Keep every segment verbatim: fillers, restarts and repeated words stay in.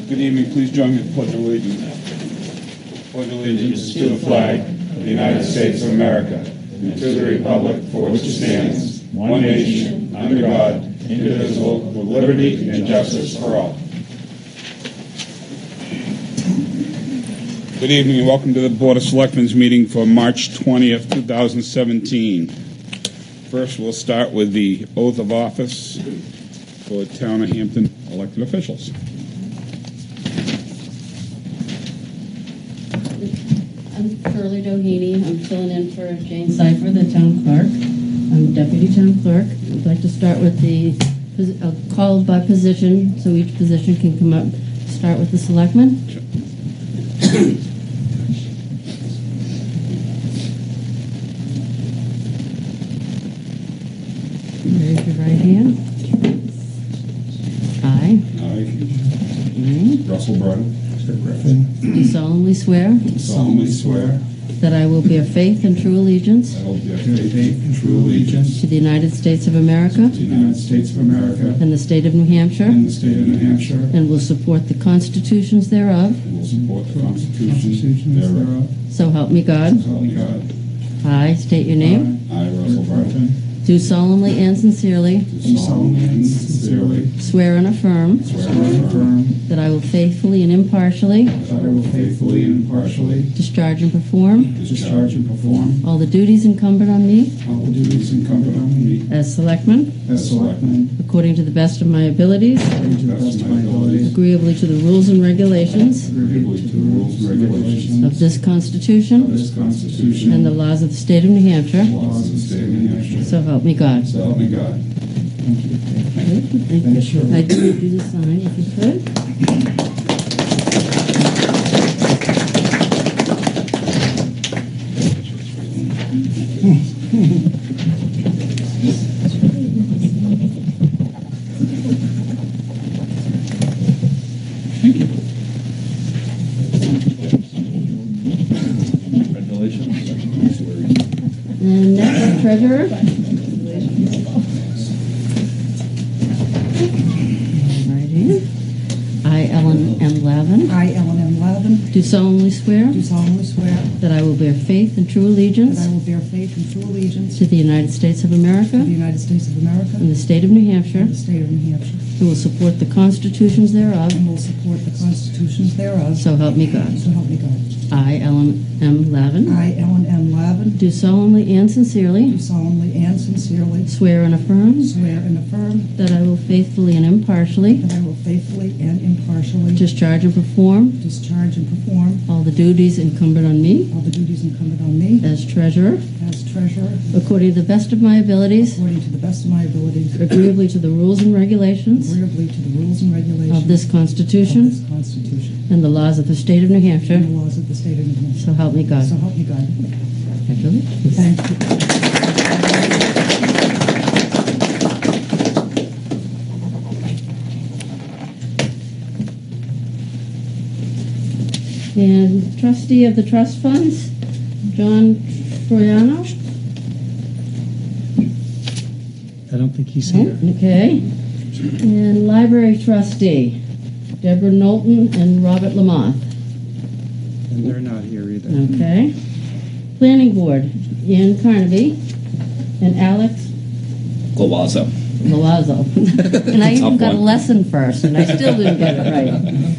Good evening. Please join me in the Pledge of Allegiance. Pledge allegiance to the flag of the United States of America and to the republic for which it stands, one nation, under God, indivisible, with liberty and justice for all. Good evening and welcome to the Board of Selectmen's meeting for March twentieth, two thousand seventeen. First, we'll start with the oath of office for Town of Hampton elected officials. I'm Shirley Doheny. I'm filling in for Jane Cipher, the town clerk. I'm deputy town clerk. I'd like to start with the uh, call by position, so each position can come up. Start with the selectman. Sure. Raise your right hand. I. I, Mm. Russell Broughton, Griffin, Do solemnly swear solemnly swear that I will bear faith and true allegiance that I will bear faith and true allegiance to the United States of America to the United States of America and the state of New Hampshire, and the state of New Hampshire, and will support the constitutions thereof. and will support the Constitution thereof. So help me God. So help me God. I state your name. I, Russell Broughton, Do solemnly and sincerely do solemnly and sincerely swear and affirm swear and affirm that I will faithfully and impartially that I will faithfully and impartially discharge and perform discharge and perform all the duties incumbent on me all the duties incumbent on me as selectman, as selectman, according to the best of my abilities, according to the best of my abilities, agreeably to the rules and regulations agreeably to the rules and regulations of this of Constitution this Constitution and the laws of the state of New Hampshire. laws of the state of New Hampshire. So help me God. So help me God. Thank you. I do need you to sign if you could. And next, treasurer. Right here. I, Ellen M. Lavin, I, Ellen M. Lavin, do solemnly swear do solemnly swear that I will bear faith and true that allegiance I will bear faith and true allegiance to the United States of America to the United States of America and the state of New Hampshire, and the state of New Hampshire, and will support the constitutions thereof. and will support the constitutions thereof. So help me God. So help me God. I, Ellen M. Lavin, I, Ellen M. Lavin, do solemnly and sincerely do solemnly and sincerely swear and affirm swear and affirm that I will faithfully and impartially that I will faithfully and impartially discharge and perform discharge and perform all the duties incumbent on me all the duties incumbent on me as treasurer, as treasurer, according to the best of my abilities, according to the best of my abilities, agreeably to the rules and regulations agreeably to the rules and regulations of this of Constitution this Constitution and the laws of the state of New Hampshire. and the laws of the state of New Hampshire. So help me God. So help me God. Congratulations. Thank you. And trustee of the trust funds, John Troiano. I don't think he's here. Okay. And library trustee, Deborah Knowlton and Robert Lamont. And they're not here either. Okay. Planning board, Ian Carnaby and Alex Glawazzo. Milazzo. And I even Tough got a one. lesson first, and I still didn't get it right.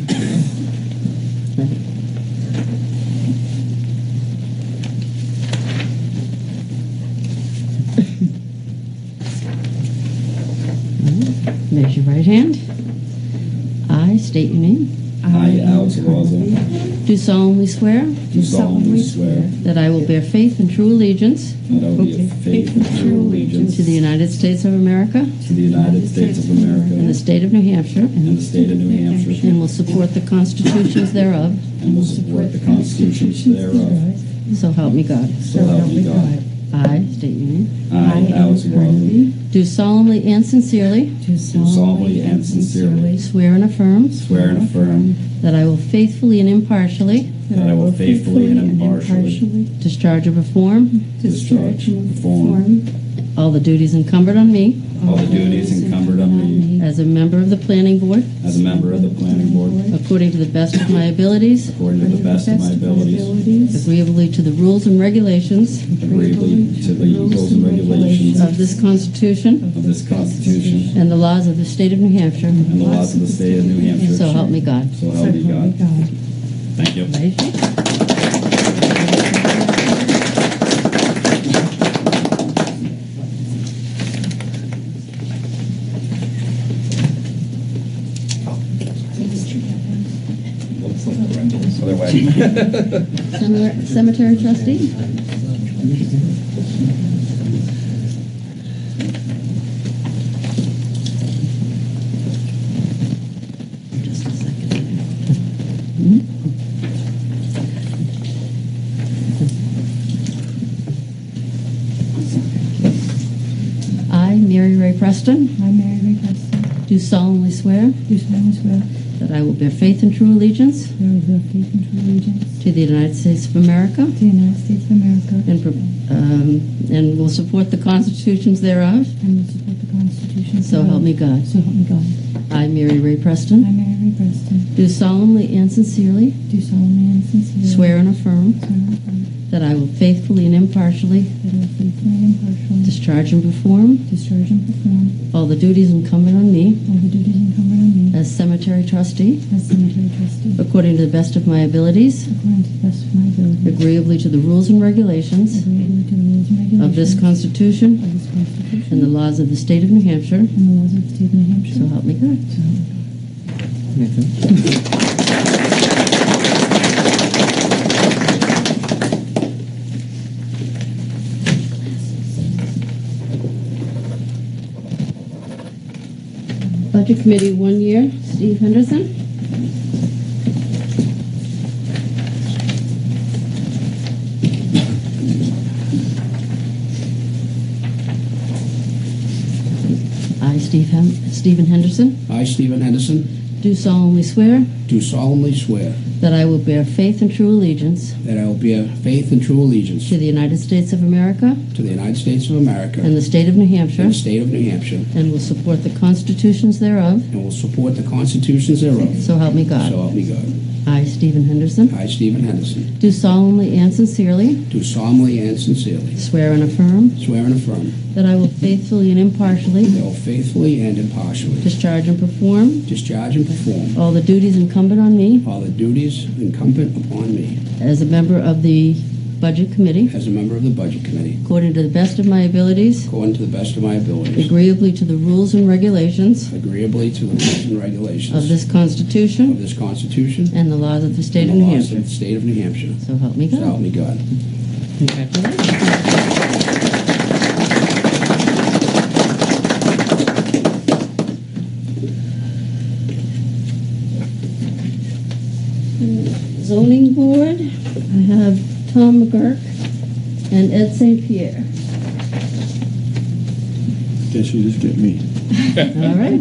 Raise your right hand. I state your name. I, Alex Glawazzo, Do solemnly swear do solemnly swear that I will bear faith and true allegiance that I will be faith and true allegiance to the United States of America to the United States of America and the state of New Hampshire, and the state of New Hampshire, and will support the constitutions thereof. and will support the constitutions thereof. So help me God. So help me God. I state your name. I, Alex Glawazzo, Do solemnly and sincerely Do do solemnly and sincerely swear and affirm swear and affirm that I will faithfully and impartially that I will faithfully and impartially discharge and perform discharge and perform all the duties incumbent on me all the duties incumbent on me as a a member of the planning board, as a member of the planning board, according to the best of my abilities, according to the best of my abilities, agreeably to the rules and regulations agreeably to the rules and regulations of this Constitution of this Constitution and the laws of the state of New Hampshire. and the laws of the state of New Hampshire. So help me God. So help me God. Thank you. Other way. Cemetery- Cemetery trustee? Just a second. Hmm? I, Mary Ray Preston, I, Mary Ray Preston, do solemnly swear do solemnly swear that I will bear faith and true allegiance that I will bear faith and true allegiance to the United States of America to the United States of America and, pro- um, and will support the constitutions thereof. and will support the Constitution. So help me God. So help me God. I, Mary Ray I, Preston, Mary Ray Preston, do solemnly and sincerely do solemnly and sincerely swear and affirm swear and affirm that I will faithfully and impartially that I will faithfully and impartially discharge and perform discharge and perform all the duties incumbent on me all the duties incumbent on me as cemetery trustee as cemetery trustee according to the best of my abilities, according to the best of my ability, agreeably to the rules and regulations agreeably to the rules and regulations of this Constitution of this Constitution and the laws of the state of New Hampshire. and the laws of the state of New Hampshire. So help me God. So help me God. Budget Committee, one year, Steve Henderson. I, Steve Hem- Stephen Henderson, I, Stephen Henderson, do solemnly swear do solemnly swear that I will bear faith and true allegiance that I will bear faith and true allegiance to the United States of America to the United States of America and the state of New Hampshire, and the state of New Hampshire, and will support the constitutions thereof. and will support the constitutions thereof. So help me So God. help me God. I, Stephen Henderson, I, Stephen Henderson, do solemnly and sincerely do solemnly and sincerely swear and affirm swear and affirm that I will faithfully and impartially that I will faithfully and impartially discharge and perform discharge and perform all the duties incumbent on me all the duties incumbent upon me as a member of the Budget Committee, as a member of the Budget Committee, according to the best of my abilities, according to the best of my abilities, agreeably to the rules and regulations agreeably to the rules and regulations of this of Constitution this Constitution and the laws of the state and of the New laws of Hampshire. the state of New Hampshire. So help me So help God. me God. Congratulations. Zoning Board, I have Tom McGurk and Ed Saint Pierre. Guess you just get me. All right.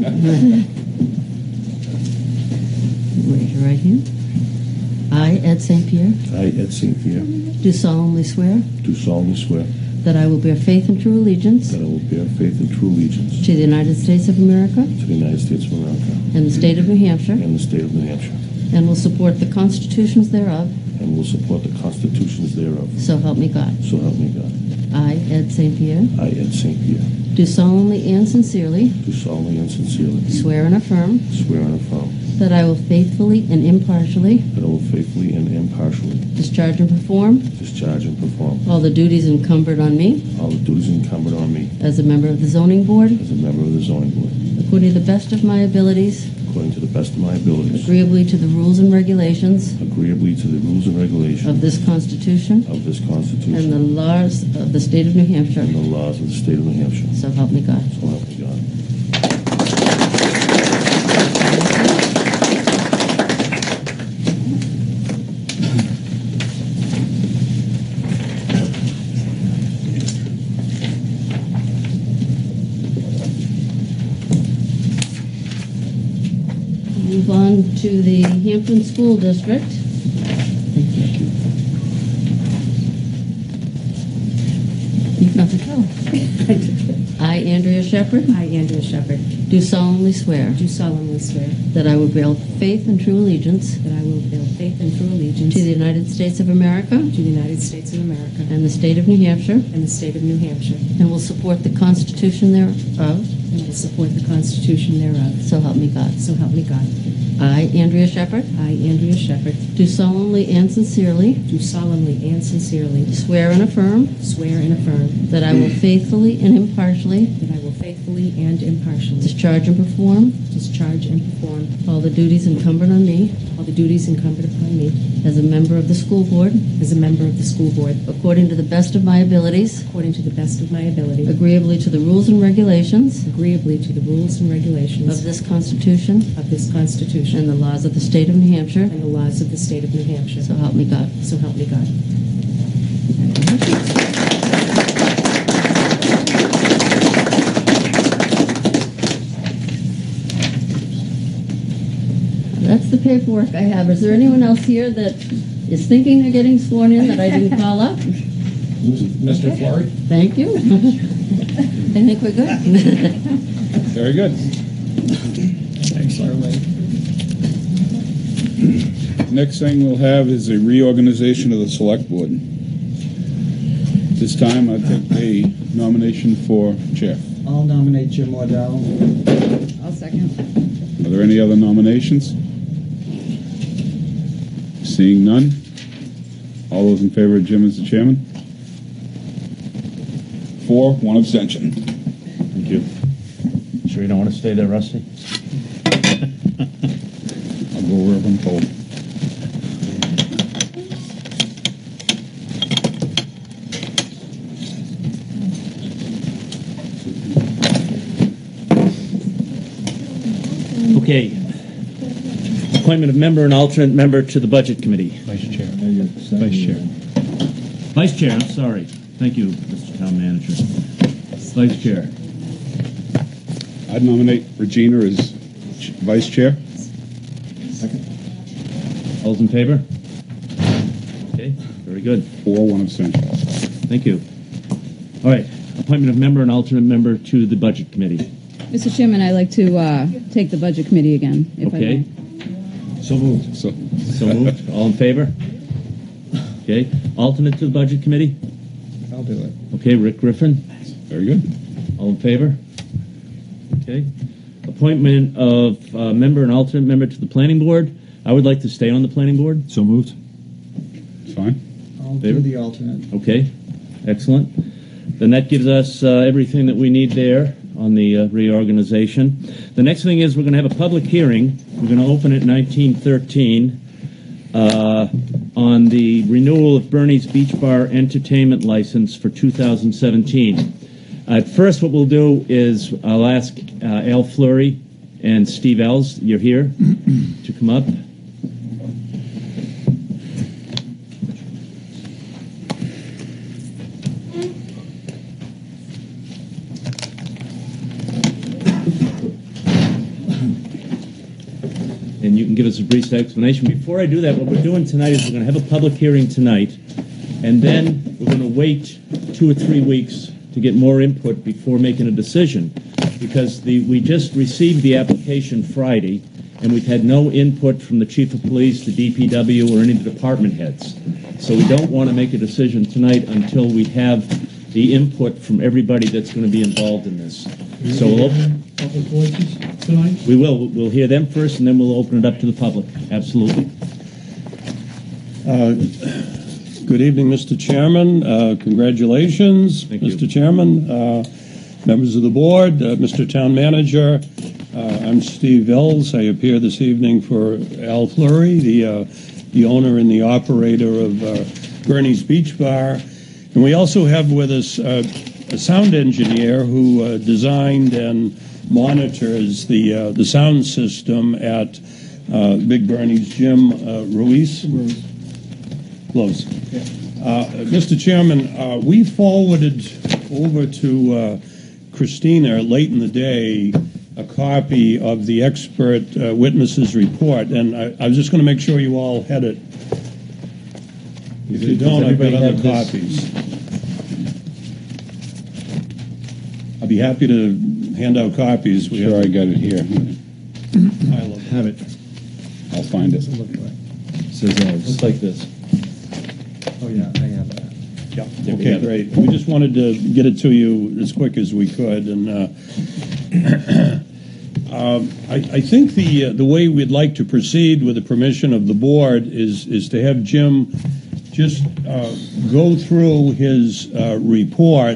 Raise your right hand. I, Ed Saint Pierre, I, Ed Saint Pierre, do solemnly swear do solemnly swear that I will bear faith and true allegiance that I will bear faith and true allegiance to the United States of America to the United States of America and the state of New Hampshire, and the state of New Hampshire, and will support the constitutions thereof. and will support the constitutions thereof. So help me God. So help me God. I, Ed Saint Pierre, I, Ed Saint Pierre, do solemnly and sincerely do solemnly and sincerely swear and affirm swear and affirm that I will faithfully and impartially that I will faithfully and impartially discharge and perform discharge and perform all the duties incumbent on me all the duties incumbent on me as a member of the Zoning Board, as a member of the zoning board, according to the best of my abilities, according to the best of my abilities, agreeably to the rules and regulations agreeably to the rules and regulations of this Constitution of this and the Constitution laws of the state of New Hampshire. and the laws of the state of New Hampshire. So help me God. So help me God. Move on to the Hampton School District. Thank you. You've got to go. I, Andrea Shepherd, I, Andrea Shepherd, do solemnly swear do solemnly swear that I will bear faith and true allegiance that I will bear faith and true allegiance to the United States of America to the United States of America and the state of New Hampshire, and the state of New Hampshire, and will support the Constitution thereof, and will support the Constitution thereof. so help me God. So help me God. I, Andrea Shepherd, I, Andrea Shepherd, do solemnly and sincerely do solemnly and sincerely swear and affirm swear and affirm that I will faithfully and impartially that I will faithfully and impartially discharge and perform discharge and perform all the duties incumbent on me all the duties incumbent upon me as a member of the school board as a member of the school board according to the best of my abilities, according to the best of my ability, agreeably to the rules and regulations agreeably to the rules and regulations of this Constitution of this Constitution and the laws of the state of New Hampshire, and the laws of the state of New Hampshire. so help me God. So help me God. That's the paperwork I have. Is there anyone else here that is thinking of getting sworn in that I didn't call up? Mister Flory? Thank you. I think we're good. Very good. Next thing we'll have is a reorganization of the select board. This time I'll take a nomination for chair. I'll nominate Jim Waddell. I'll second. Are there any other nominations? Seeing none. All those in favor of Jim as the chairman? Four, one abstention. Thank you. Sure you don't want to stay there, Rusty? I'll go wherever I'm told. Okay. Appointment of member and alternate member to the Budget Committee. Vice Chair. Vice Chair. Vice Chair, I'm sorry. Thank you, Mister Town Manager. Vice Chair. I'd nominate Regina as ch- vice chair. All those in favor? Okay, very good. Four, one abstention. Thank you. All right. Appointment of member and alternate member to the Budget Committee. Mister Chairman, I'd like to uh, take the Budget Committee again, if I Okay. may. So moved. So, So moved. All in favor? Okay. Alternate to the Budget Committee? I'll do it. Okay, Rick Griffin. very good. All in favor? Okay. Appointment of uh, member and alternate member to the Planning Board. I would like to stay on the Planning Board. So moved. Fine. I'll do David? the alternate. Okay. Excellent. Then that gives us uh, everything that we need there on the uh, reorganization. The next thing is we're going to have a public hearing. We're going to open it nineteen thirteen uh, on the renewal of Bernie's Beach Bar entertainment license for two thousand seventeen. At first, what we'll do is I'll ask uh, Al Fleury and Steve Ells, you're here, to come up. And you can give us a brief explanation. Before I do that, what we're doing tonight is we're going to have a public hearing tonight, and then we're going to wait two or three weeks to get more input before making a decision, because the, we just received the application Friday, and we've had no input from the chief of police, the D P W, or any of the department heads. So we don't want to make a decision tonight until we have the input from everybody that's going to be involved in this. So we'll open, Public voices tonight? we will. We'll hear them first, and then we'll open it up to the public. Absolutely. Uh, Good evening, Mister Chairman. Uh, Congratulations, Thank you. Mister Chairman, uh, members of the board, uh, Mister Town Manager. Uh, I'm Steve Ells. I appear this evening for Al Fleury, the, uh, the owner and the operator of uh, Bernie's Beach Bar. And we also have with us uh, a sound engineer who uh, designed and monitors the uh, the sound system at uh, Big Bernie's Gym, uh, Ruiz. Close. Uh, Mister Chairman, uh, we forwarded over to uh, Christina late in the day a copy of the expert uh, witnesses report, and I, I was just going to make sure you all had it. If you Does don't, I've got everybody other have this? copies. I be happy to hand out copies. We Sure, have, I got it here. I love Have it. I'll find it. Looks like this. Oh, yeah, I have that. Yeah, There we okay, have it. great. We just wanted to get it to you as quick as we could, and uh, um, I, I think the uh, the way we'd like to proceed, with the permission of the board, is is to have Jim just uh, go through his uh, report.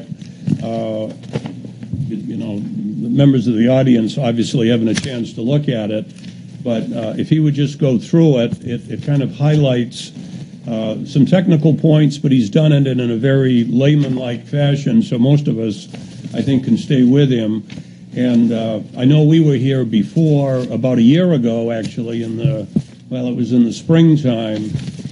Uh, you, you know, the members of the audience obviously having a chance to look at it, but uh, if he would just go through it, it, it kind of highlights Uh, some technical points, but he's done it in a very layman-like fashion, so most of us, I think, can stay with him. And uh, I know we were here before, about a year ago, actually, in the, well, it was in the springtime,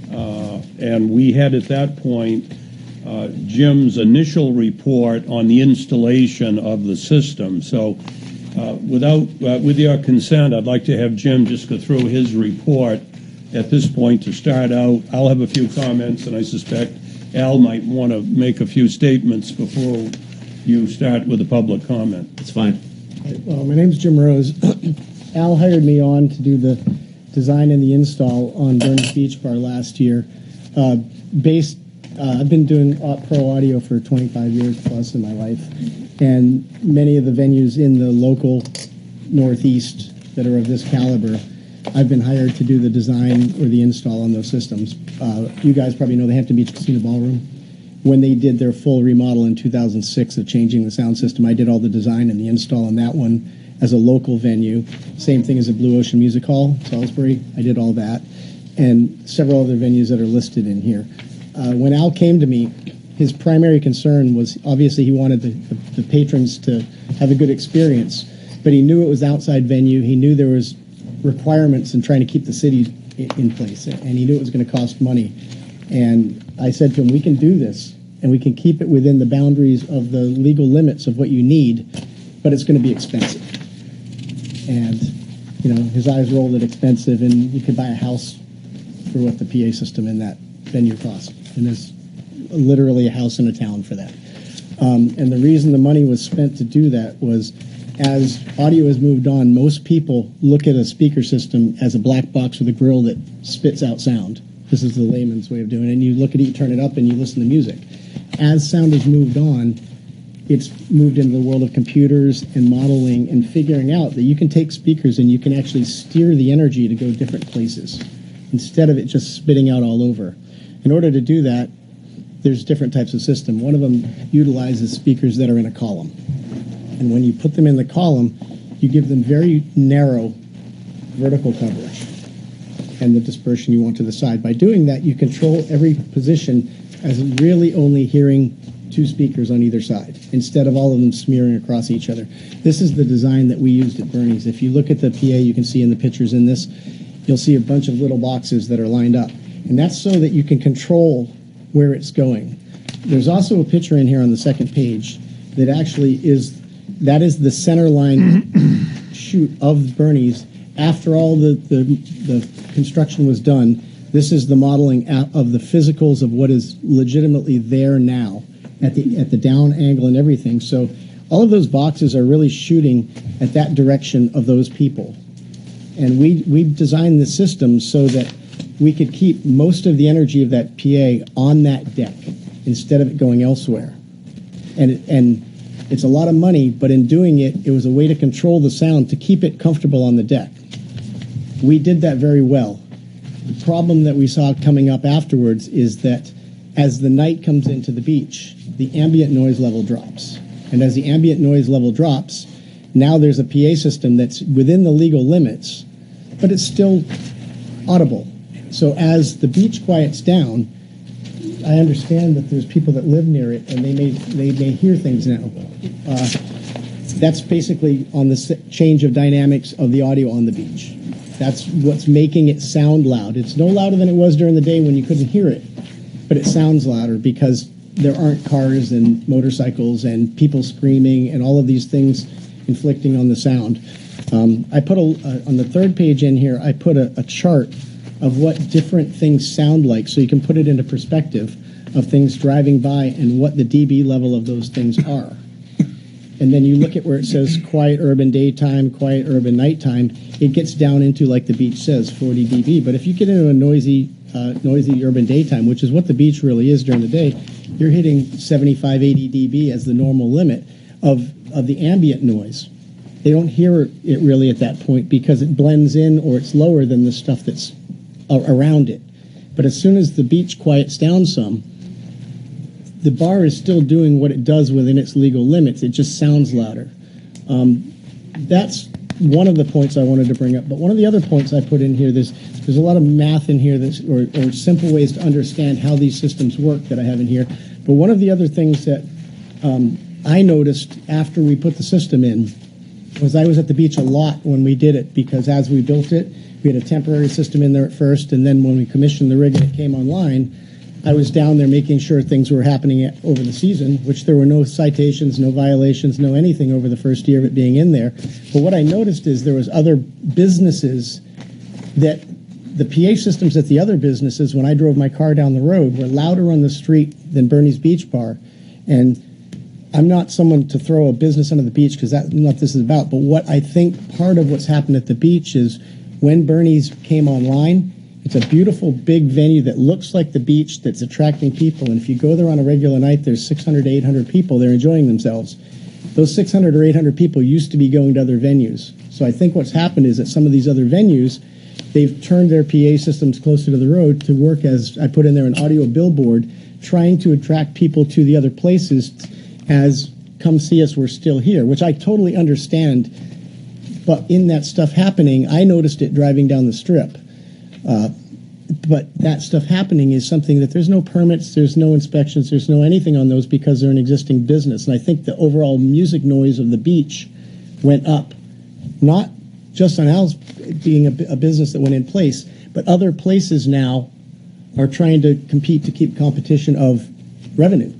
uh, and we had at that point uh, Jim's initial report on the installation of the system. So uh, without, uh, with your consent, I'd like to have Jim just go through his report at this point to start out. I'll have a few comments, and I suspect Al might want to make a few statements before you start with the public comment. It's fine. Well, my name's Jim Rose. Al hired me on to do the design and the install on Burns Beach Bar last year. Uh, based, uh, I've been doing pro audio for twenty-five years plus in my life, and many of the venues in the local Northeast that are of this caliber, I've been hired to do the design or the install on those systems. Uh, you guys probably know the Hampton Beach Casino Ballroom. When they did their full remodel in two thousand six of changing the sound system, I did all the design and the install on that one as a local venue. Same thing as the Blue Ocean Music Hall, Salisbury. I did all that. And several other venues that are listed in here. Uh, when Al came to me, his primary concern was, obviously he wanted the, the, the patrons to have a good experience, but he knew it was outside venue. He knew there was requirements in trying to keep the city in place, and he knew it was going to cost money. And I said to him, we can do this, and we can keep it within the boundaries of the legal limits of what you need, but it's going to be expensive. And, you know, his eyes rolled at expensive, and you could buy a house for what the P A system in that venue costs. And there's literally a house in a town for that. Um, and the reason the money was spent to do that was, as audio has moved on, most people look at a speaker system as a black box with a grill that spits out sound. This is the layman's way of doing it. And you look at it, you turn it up, and you listen to music. As sound has moved on, it's moved into the world of computers and modeling and figuring out that you can take speakers and you can actually steer the energy to go different places instead of it just spitting out all over. In order to do that, there's different types of system. One of them utilizes speakers that are in a column. And when you put them in the column, you give them very narrow vertical coverage and the dispersion you want to the side. By doing that, you control every position as really only hearing two speakers on either side, instead of all of them smearing across each other. This is the design that we used at Bernie's. If you look at the P A, you can see in the pictures in this, you'll see a bunch of little boxes that are lined up. And that's so that you can control where it's going. There's also a picture in here on the second page that actually is, that is the center line shoot of Bernie's. After all the, the, the construction was done, this is the modeling of the physicals of what is legitimately there now at the, at the down angle and everything. So all of those boxes are really shooting at that direction of those people. And we, we designed the system so that we could keep most of the energy of that P A on that deck instead of it going elsewhere. And, it, and it's a lot of money, but in doing it, it was a way to control the sound to keep it comfortable on the deck. We did that very well. The problem that we saw coming up afterwards is that as the night comes into the beach, the ambient noise level drops. And as the ambient noise level drops, now there's a P A system that's within the legal limits, but it's still audible. So as the beach quiets down, I understand that there's people that live near it and they may they may hear things now. Uh, that's basically on the change of dynamics of the audio on the beach. That's what's making it sound loud. It's no louder than it was during the day when you couldn't hear it, but it sounds louder because there aren't cars and motorcycles and people screaming and all of these things inflicting on the sound. Um, I put a, uh, on the third page in here, I put a, a chart of what different things sound like so you can put it into perspective of things driving by and what the D B level of those things are. and then you look at where it says quiet urban daytime, quiet urban nighttime, it gets down into, like the beach says, forty D B. But if you get into a noisy, uh, noisy urban daytime, which is what the beach really is during the day, you're hitting seventy-five, eighty D B as the normal limit of, of the ambient noise. They don't hear it really at that point because it blends in or it's lower than the stuff that's a- around it. But as soon as the beach quiets down some, the bar is still doing what it does within its legal limits. It just sounds louder. Um, that's one of the points I wanted to bring up. But one of the other points I put in here, there's there's a lot of math in here that's, or, or simple ways to understand how these systems work that I have in here. But one of the other things that um, I noticed after we put the system in was I was at the beach a lot when we did it, because as we built it, we had a temporary system in there at first, and then when we commissioned the rig and it came online, I was down there making sure things were happening at, over the season, which there were no citations, no violations, no anything over the first year of it being in there. But what I noticed is there was other businesses that the P A systems at the other businesses, when I drove my car down the road, were louder on the street than Bernie's Beach Bar. And I'm not someone to throw a business under the beach, because that's not what this is about. But what I think part of what's happened at the beach is when Bernie's came online, it's a beautiful big venue that looks like the beach, that's attracting people. And if you go there on a regular night, there's six hundred to eight hundred people there enjoying themselves. Those six hundred or eight hundred people used to be going to other venues. So I think what's happened is that some of these other venues, they've turned their P A systems closer to the road to work as, I put in there, an audio billboard, trying to attract people to the other places as, come see us, we're still here, which I totally understand. But in that stuff happening, I noticed it driving down the strip. Uh, but that stuff happening is something that there's no permits, there's no inspections, there's no anything on those, because they're an existing business. And I think the overall music noise of the beach went up, not just on Al's being a, a business that went in place, but other places now are trying to compete to keep competition of revenue.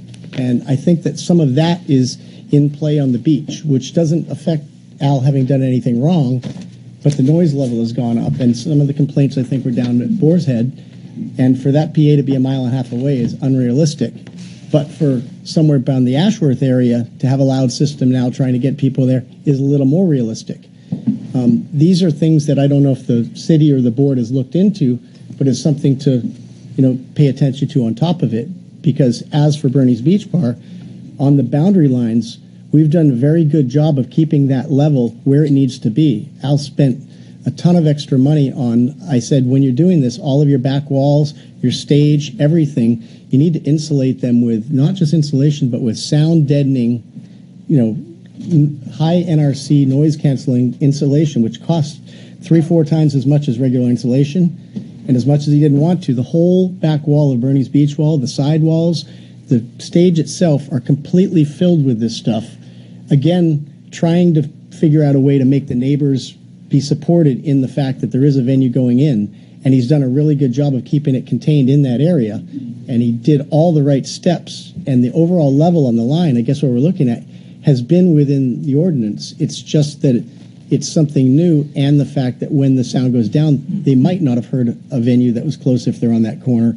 And I think that some of that is in play on the beach, which doesn't affect Al having done anything wrong, but the noise level has gone up, and some of the complaints I think were down at Boar's Head, and for that P A to be a mile and a half away is unrealistic. But for somewhere down the Ashworth area to have a loud system now trying to get people there is a little more realistic. Um, these are things that I don't know if the city or the board has looked into, but it's something to, you know, pay attention to on top of it, because as for Bernie's Beach Bar, on the boundary lines, we've done a very good job of keeping that level where it needs to be. Al spent a ton of extra money on, I said, when you're doing this, all of your back walls, your stage, everything, you need to insulate them with not just insulation, but with sound deadening, you know, high N R C noise canceling insulation, which costs three, four times as much as regular insulation. And as much as he didn't want to, the whole back wall of Bernie's Beach Wall, the side walls, the stage itself are completely filled with this stuff. Again, trying to figure out a way to make the neighbors be supported in the fact that there is a venue going in. And he's done a really good job of keeping it contained in that area. And he did all the right steps. And the overall level on the line, I guess what we're looking at, has been within the ordinance. It's just that it's something new, and the fact that when the sound goes down, they might not have heard a venue that was close if they're on that corner.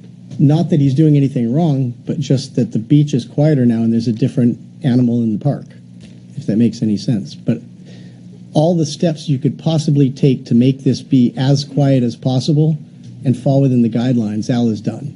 Not that he's doing anything wrong, but just that the beach is quieter now and there's a different animal in the park, if that makes any sense. But all the steps you could possibly take to make this be as quiet as possible and fall within the guidelines, Al has done.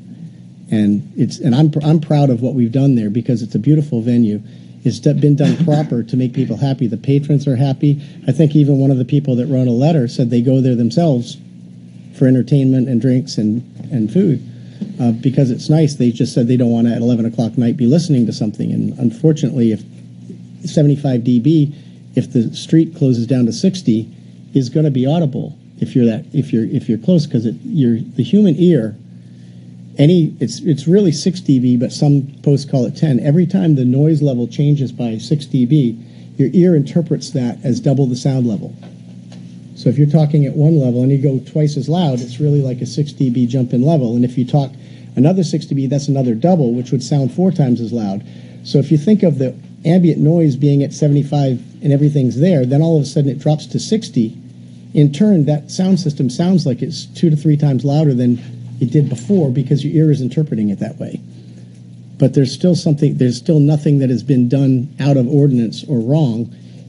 And it's and I'm I'm proud of what we've done there, because it's a beautiful venue. It's been done proper to make people happy. The patrons are happy. I think even one of the people that wrote a letter said they go there themselves for entertainment and drinks and, and food, uh, because it's nice. They just said they don't want to at eleven o'clock night be listening to something. And unfortunately, if seventy-five D B, if the street closes down to sixty, is going to be audible if you're that if you're if you're close, because it you're the human ear. Any, it's it's really six D B, but some posts call it ten. Every time the noise level changes by six D B, your ear interprets that as double the sound level. So if you're talking at one level and you go twice as loud, it's really like a six D B jump in level. And if you talk another six D B, that's another double, which would sound four times as loud. So if you think of the ambient noise being at seventy-five and everything's there, then all of a sudden it drops to sixty. In turn, that sound system sounds like it's two to three times louder than it did before, because your ear is interpreting it that way. but there's still something, there's still nothing that has been done out of ordinance or wrong.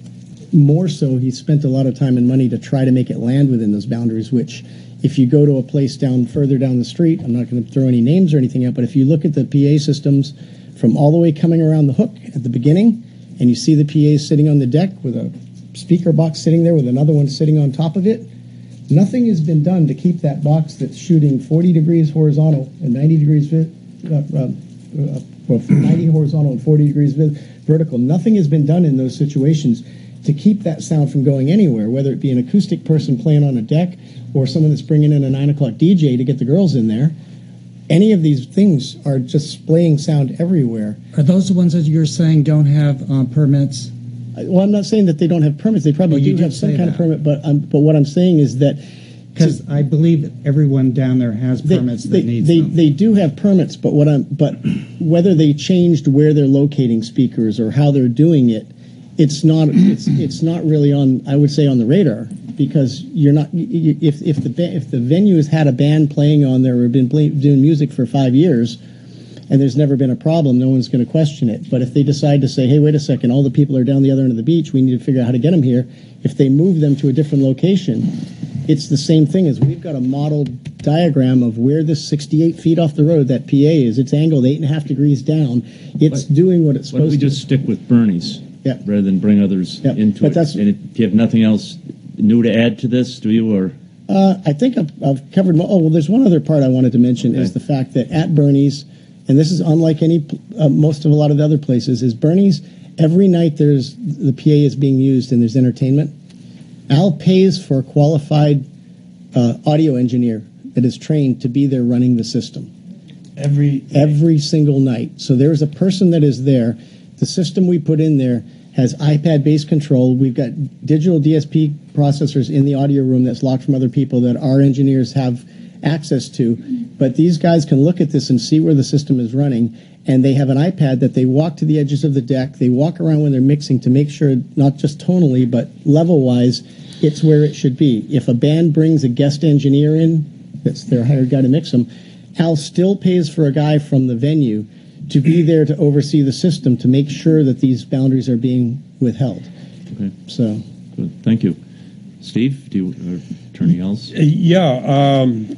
More so, he spent a lot of time and money to try to make it land within those boundaries, which if you go to a place down further down the street, I'm not going to throw any names or anything out, but if you look at the P A systems from all the way coming around the hook at the beginning, and you see the P As sitting on the deck with a speaker box sitting there with another one sitting on top of it, nothing has been done to keep that box that's shooting forty degrees horizontal and ninety degrees vi- uh, uh, uh, well, ninety horizontal and forty degrees vi- vertical. Nothing has been done in those situations to keep that sound from going anywhere, whether it be an acoustic person playing on a deck or someone that's bringing in a nine o'clock D J to get the girls in there. Any of these things are just splaying sound everywhere. Are those the ones that you're saying don't have um, permits? Well, I'm not saying that they don't have permits. They probably Well, you do did have some say kind of that. permit, but um, but what I'm saying is that Because I believe everyone down there has they, permits that they, need they, them. they do have permits, but what I'm but whether they changed where they're locating speakers or how they're doing it, it's not it's it's not really on, I would say, on the radar, because you're not you, if if the ba- if the venue has had a band playing on there or been play, doing music for five years. And there's never been a problem, no one's going to question it. But if they decide to say, hey, wait a second, all the people are down the other end of the beach, we need to figure out how to get them here, if they move them to a different location, it's the same thing as we've got a model diagram of where this sixty-eight feet off the road, that P A is. It's angled eight and a half degrees down. It's But doing what it's Why don't supposed we to. just stick with Bernie's Yeah. rather than bring others Yeah, into but it? that's- And it, do you have nothing else new to add to this, do you, or? Uh, I think I've, I've covered. mo- Oh, well, there's one other part I wanted to mention is Okay. the fact that at Bernie's, and this is unlike any uh, most of a lot of the other places, is Bernie's. Every night there's the P A is being used and there's entertainment. Al pays for a qualified uh, audio engineer that is trained to be there running the system Every every single night. So there's a person that is there. The system we put in there has iPad-based control. We've got digital D S P processors in the audio room that's locked from other people that our engineers have access to. But these guys can look at this and see where the system is running, and they have an iPad that they walk to the edges of the deck. They walk around when they're mixing to make sure, not just tonally, but level-wise, it's where it should be. If a band brings a guest engineer in, that's their hired guy to mix them, Al still pays for a guy from the venue to be there to oversee the system to make sure that these boundaries are being withheld. Okay, So, good, thank you. Steve, do you, or Attorney Ells? Yeah, um,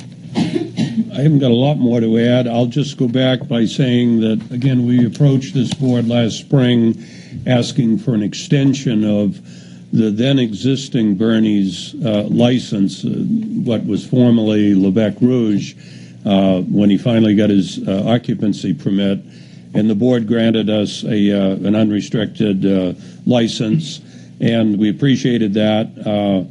I haven't got a lot more to add. I'll just go back by saying that, again, we approached this board last spring asking for an extension of the then existing Bernie's uh, license, uh, what was formerly Lebec Rouge, uh, when he finally got his uh, occupancy permit. And the board granted us a uh, an unrestricted uh, license, and we appreciated that. Uh,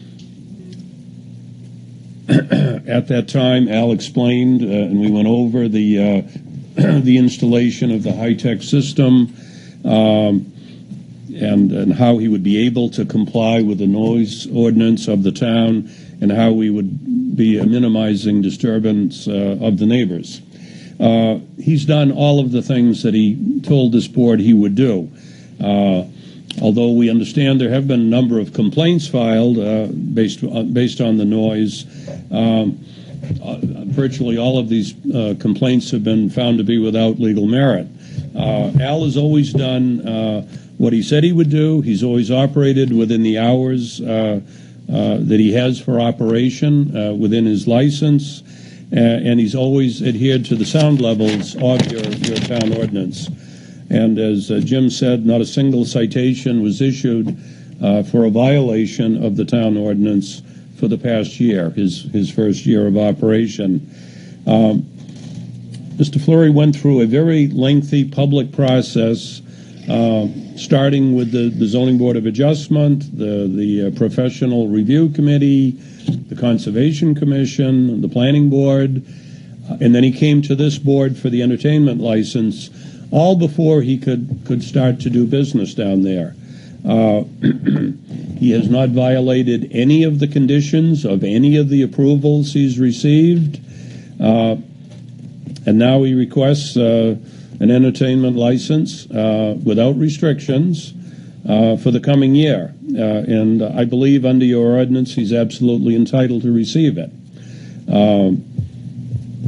At that time, Al explained, uh, and we went over the uh, the installation of the high-tech system, um, and and how he would be able to comply with the noise ordinance of the town, and how we would be minimizing disturbance uh, of the neighbors. Uh, he's done all of the things that he told this board he would do. Uh, Although we understand there have been a number of complaints filed uh, based on, based on the noise, um, uh, virtually all of these uh, complaints have been found to be without legal merit. Uh, Al has always done uh, what he said he would do. He's always operated within the hours uh, uh, that he has for operation uh, within his license, uh, and he's always adhered to the sound levels of your, your town ordinance. And as uh, Jim said, not a single citation was issued uh, for a violation of the town ordinance for the past year, his, his first year of operation. Um, Mister Fleury went through a very lengthy public process, uh, starting with the, the Zoning Board of Adjustment, the, the uh, Professional Review Committee, the Conservation Commission, the Planning Board, uh, and then he came to this board for the entertainment license, all before he could, could start to do business down there. Uh, he has not violated any of the conditions of any of the approvals he's received, uh, and now he requests uh, an entertainment license uh, without restrictions uh, for the coming year. Uh, and I believe under your ordinance he's absolutely entitled to receive it. Um,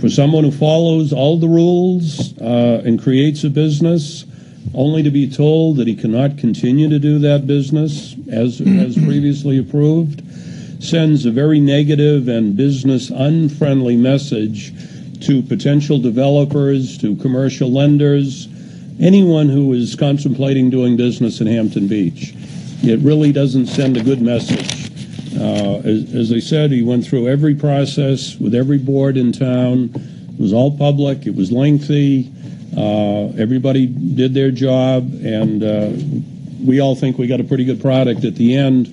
for someone who follows all the rules uh, and creates a business, only to be told that he cannot continue to do that business as, as previously approved, sends a very negative and business unfriendly message to potential developers, to commercial lenders, anyone who is contemplating doing business in Hampton Beach. It really doesn't send a good message. Uh, as, as I said, he went through every process with every board in town. It was all public. It was lengthy. Uh, everybody did their job, and uh, we all think we got a pretty good product at the end,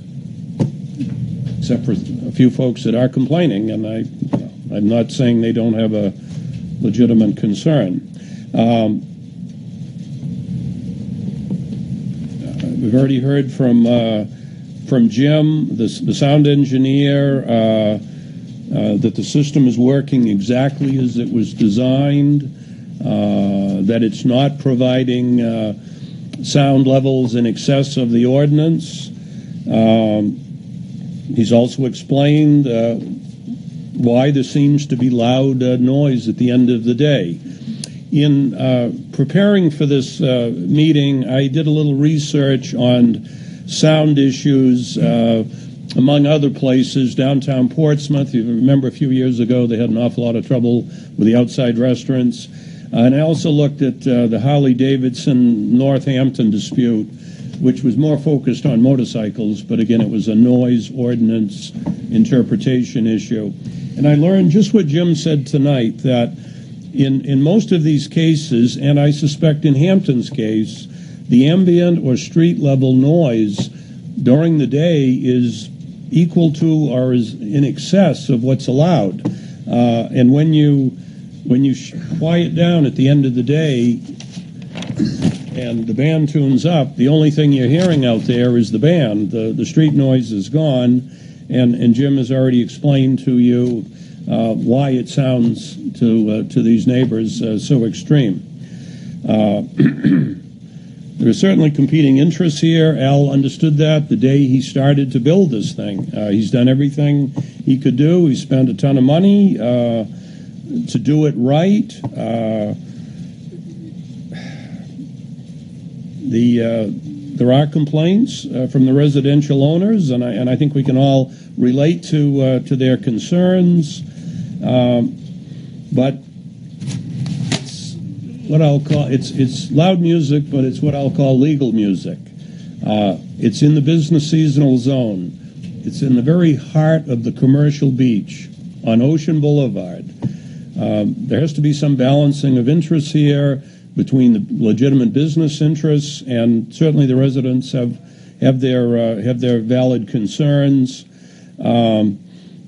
except for a few folks that are complaining, and I, I'm not saying they don't have a legitimate concern. Um, we've already heard from uh, from Jim, the, the sound engineer, uh, uh, that the system is working exactly as it was designed, uh, that it's not providing uh, sound levels in excess of the ordinance. Um, he's also explained uh, why there seems to be loud uh, noise at the end of the day. In uh, preparing for this uh, meeting, I did a little research on sound issues, uh, among other places, downtown Portsmouth. You remember a few years ago they had an awful lot of trouble with the outside restaurants. Uh, and I also looked at uh, the Harley-Davidson Northampton dispute, which was more focused on motorcycles, but again, it was a noise ordinance interpretation issue. And I learned just what Jim said tonight, that in, in most of these cases, and I suspect in Hampton's case, the ambient or street level noise during the day is equal to or is in excess of what's allowed. Uh, and when you when you quiet down at the end of the day and the band tunes up, the only thing you're hearing out there is the band. The, the street noise is gone, and, and Jim has already explained to you uh, why it sounds to, uh, to these neighbors uh, so extreme. Uh, There are certainly competing interests here. Al understood that the day he started to build this thing. Uh, he's done everything he could do. He spent a ton of money uh, to do it right. Uh, the uh, there are complaints uh, from the residential owners, and I and I think we can all relate to uh, to their concerns. Um, but what I'll call it's it's loud music, but it's what I'll call legal music. Uh, it's in the business seasonal zone. It's in the very heart of the commercial beach on Ocean Boulevard. Um, there has to be some balancing of interests here between the legitimate business interests, and certainly the residents have have their uh, have their valid concerns. Um,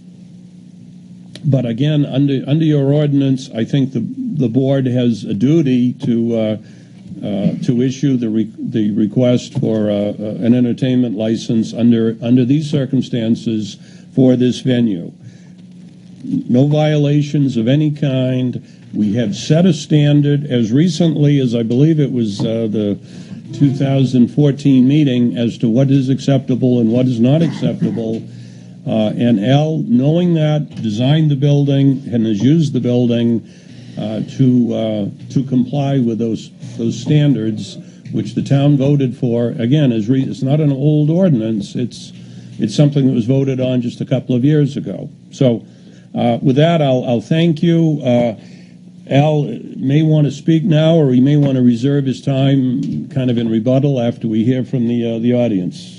But again, under under your ordinance, I think the the board has a duty to uh, uh, to issue the re the request for uh, uh, an entertainment license under under these circumstances for this venue. No violations of any kind. We have set a standard as recently as I believe it was uh, the two thousand fourteen meeting as to what is acceptable and what is not acceptable. Uh, and Al, knowing that, designed the building and has used the building uh, to uh, to comply with those those standards, which the town voted for. Again, is re it's not an old ordinance; it's it's something that was voted on just a couple of years ago. So, uh, with that, I'll I'll thank you. Uh, Al may want to speak now, or he may want to reserve his time, kind of in rebuttal after we hear from the uh, the audience.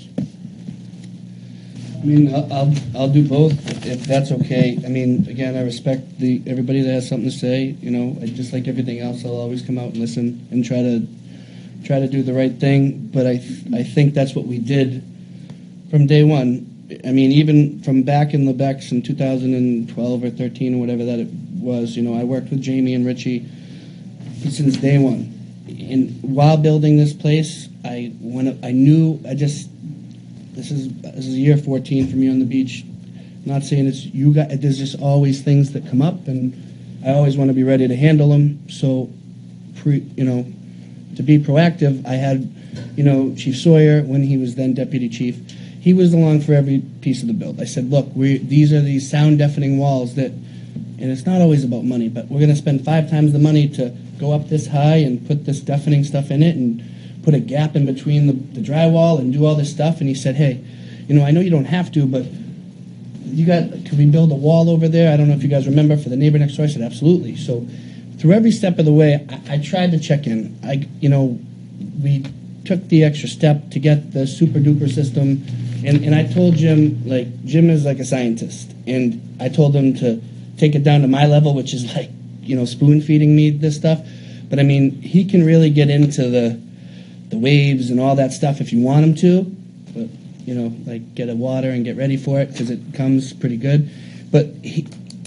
I mean, I'll, I'll I'll do both if that's okay. I mean, again, I respect the everybody that has something to say. You know, I, just like everything else, I'll always come out and listen and try to try to do the right thing. But I th I think that's what we did from day one. I mean, even from back in the Becks in two thousand twelve or thirteen or whatever that it was. You know, I worked with Jamie and Richie since day one. And while building this place, I when I knew I just. This is this is year fourteen for me on the beach. I'm not saying it's you got. There's just always things that come up, and I always want to be ready to handle them. So, pre, you know, to be proactive, I had, you know, Chief Sawyer when he was then deputy chief. He was along for every piece of the build. I said, look, we these are these sound deafening walls that, And it's not always about money, but we're going to spend five times the money to go up this high and put this deafening stuff in it and put a gap in between the, the drywall and do all this stuff. And he said, hey, you know, I know you don't have to, but you got, can we build a wall over there? I don't know if you guys remember, for the neighbor next door. I said, absolutely. So through every step of the way, I, I tried to check in. I, you know, we took the extra step to get the super duper system. And, and I told Jim, like, Jim is like a scientist. And I told him to take it down to my level, which is like, you know, spoon feeding me this stuff. But I mean, he can really get into the the waves and all that stuff if you want him to. But, you know, like get a water and get ready for it because it comes pretty good. But he,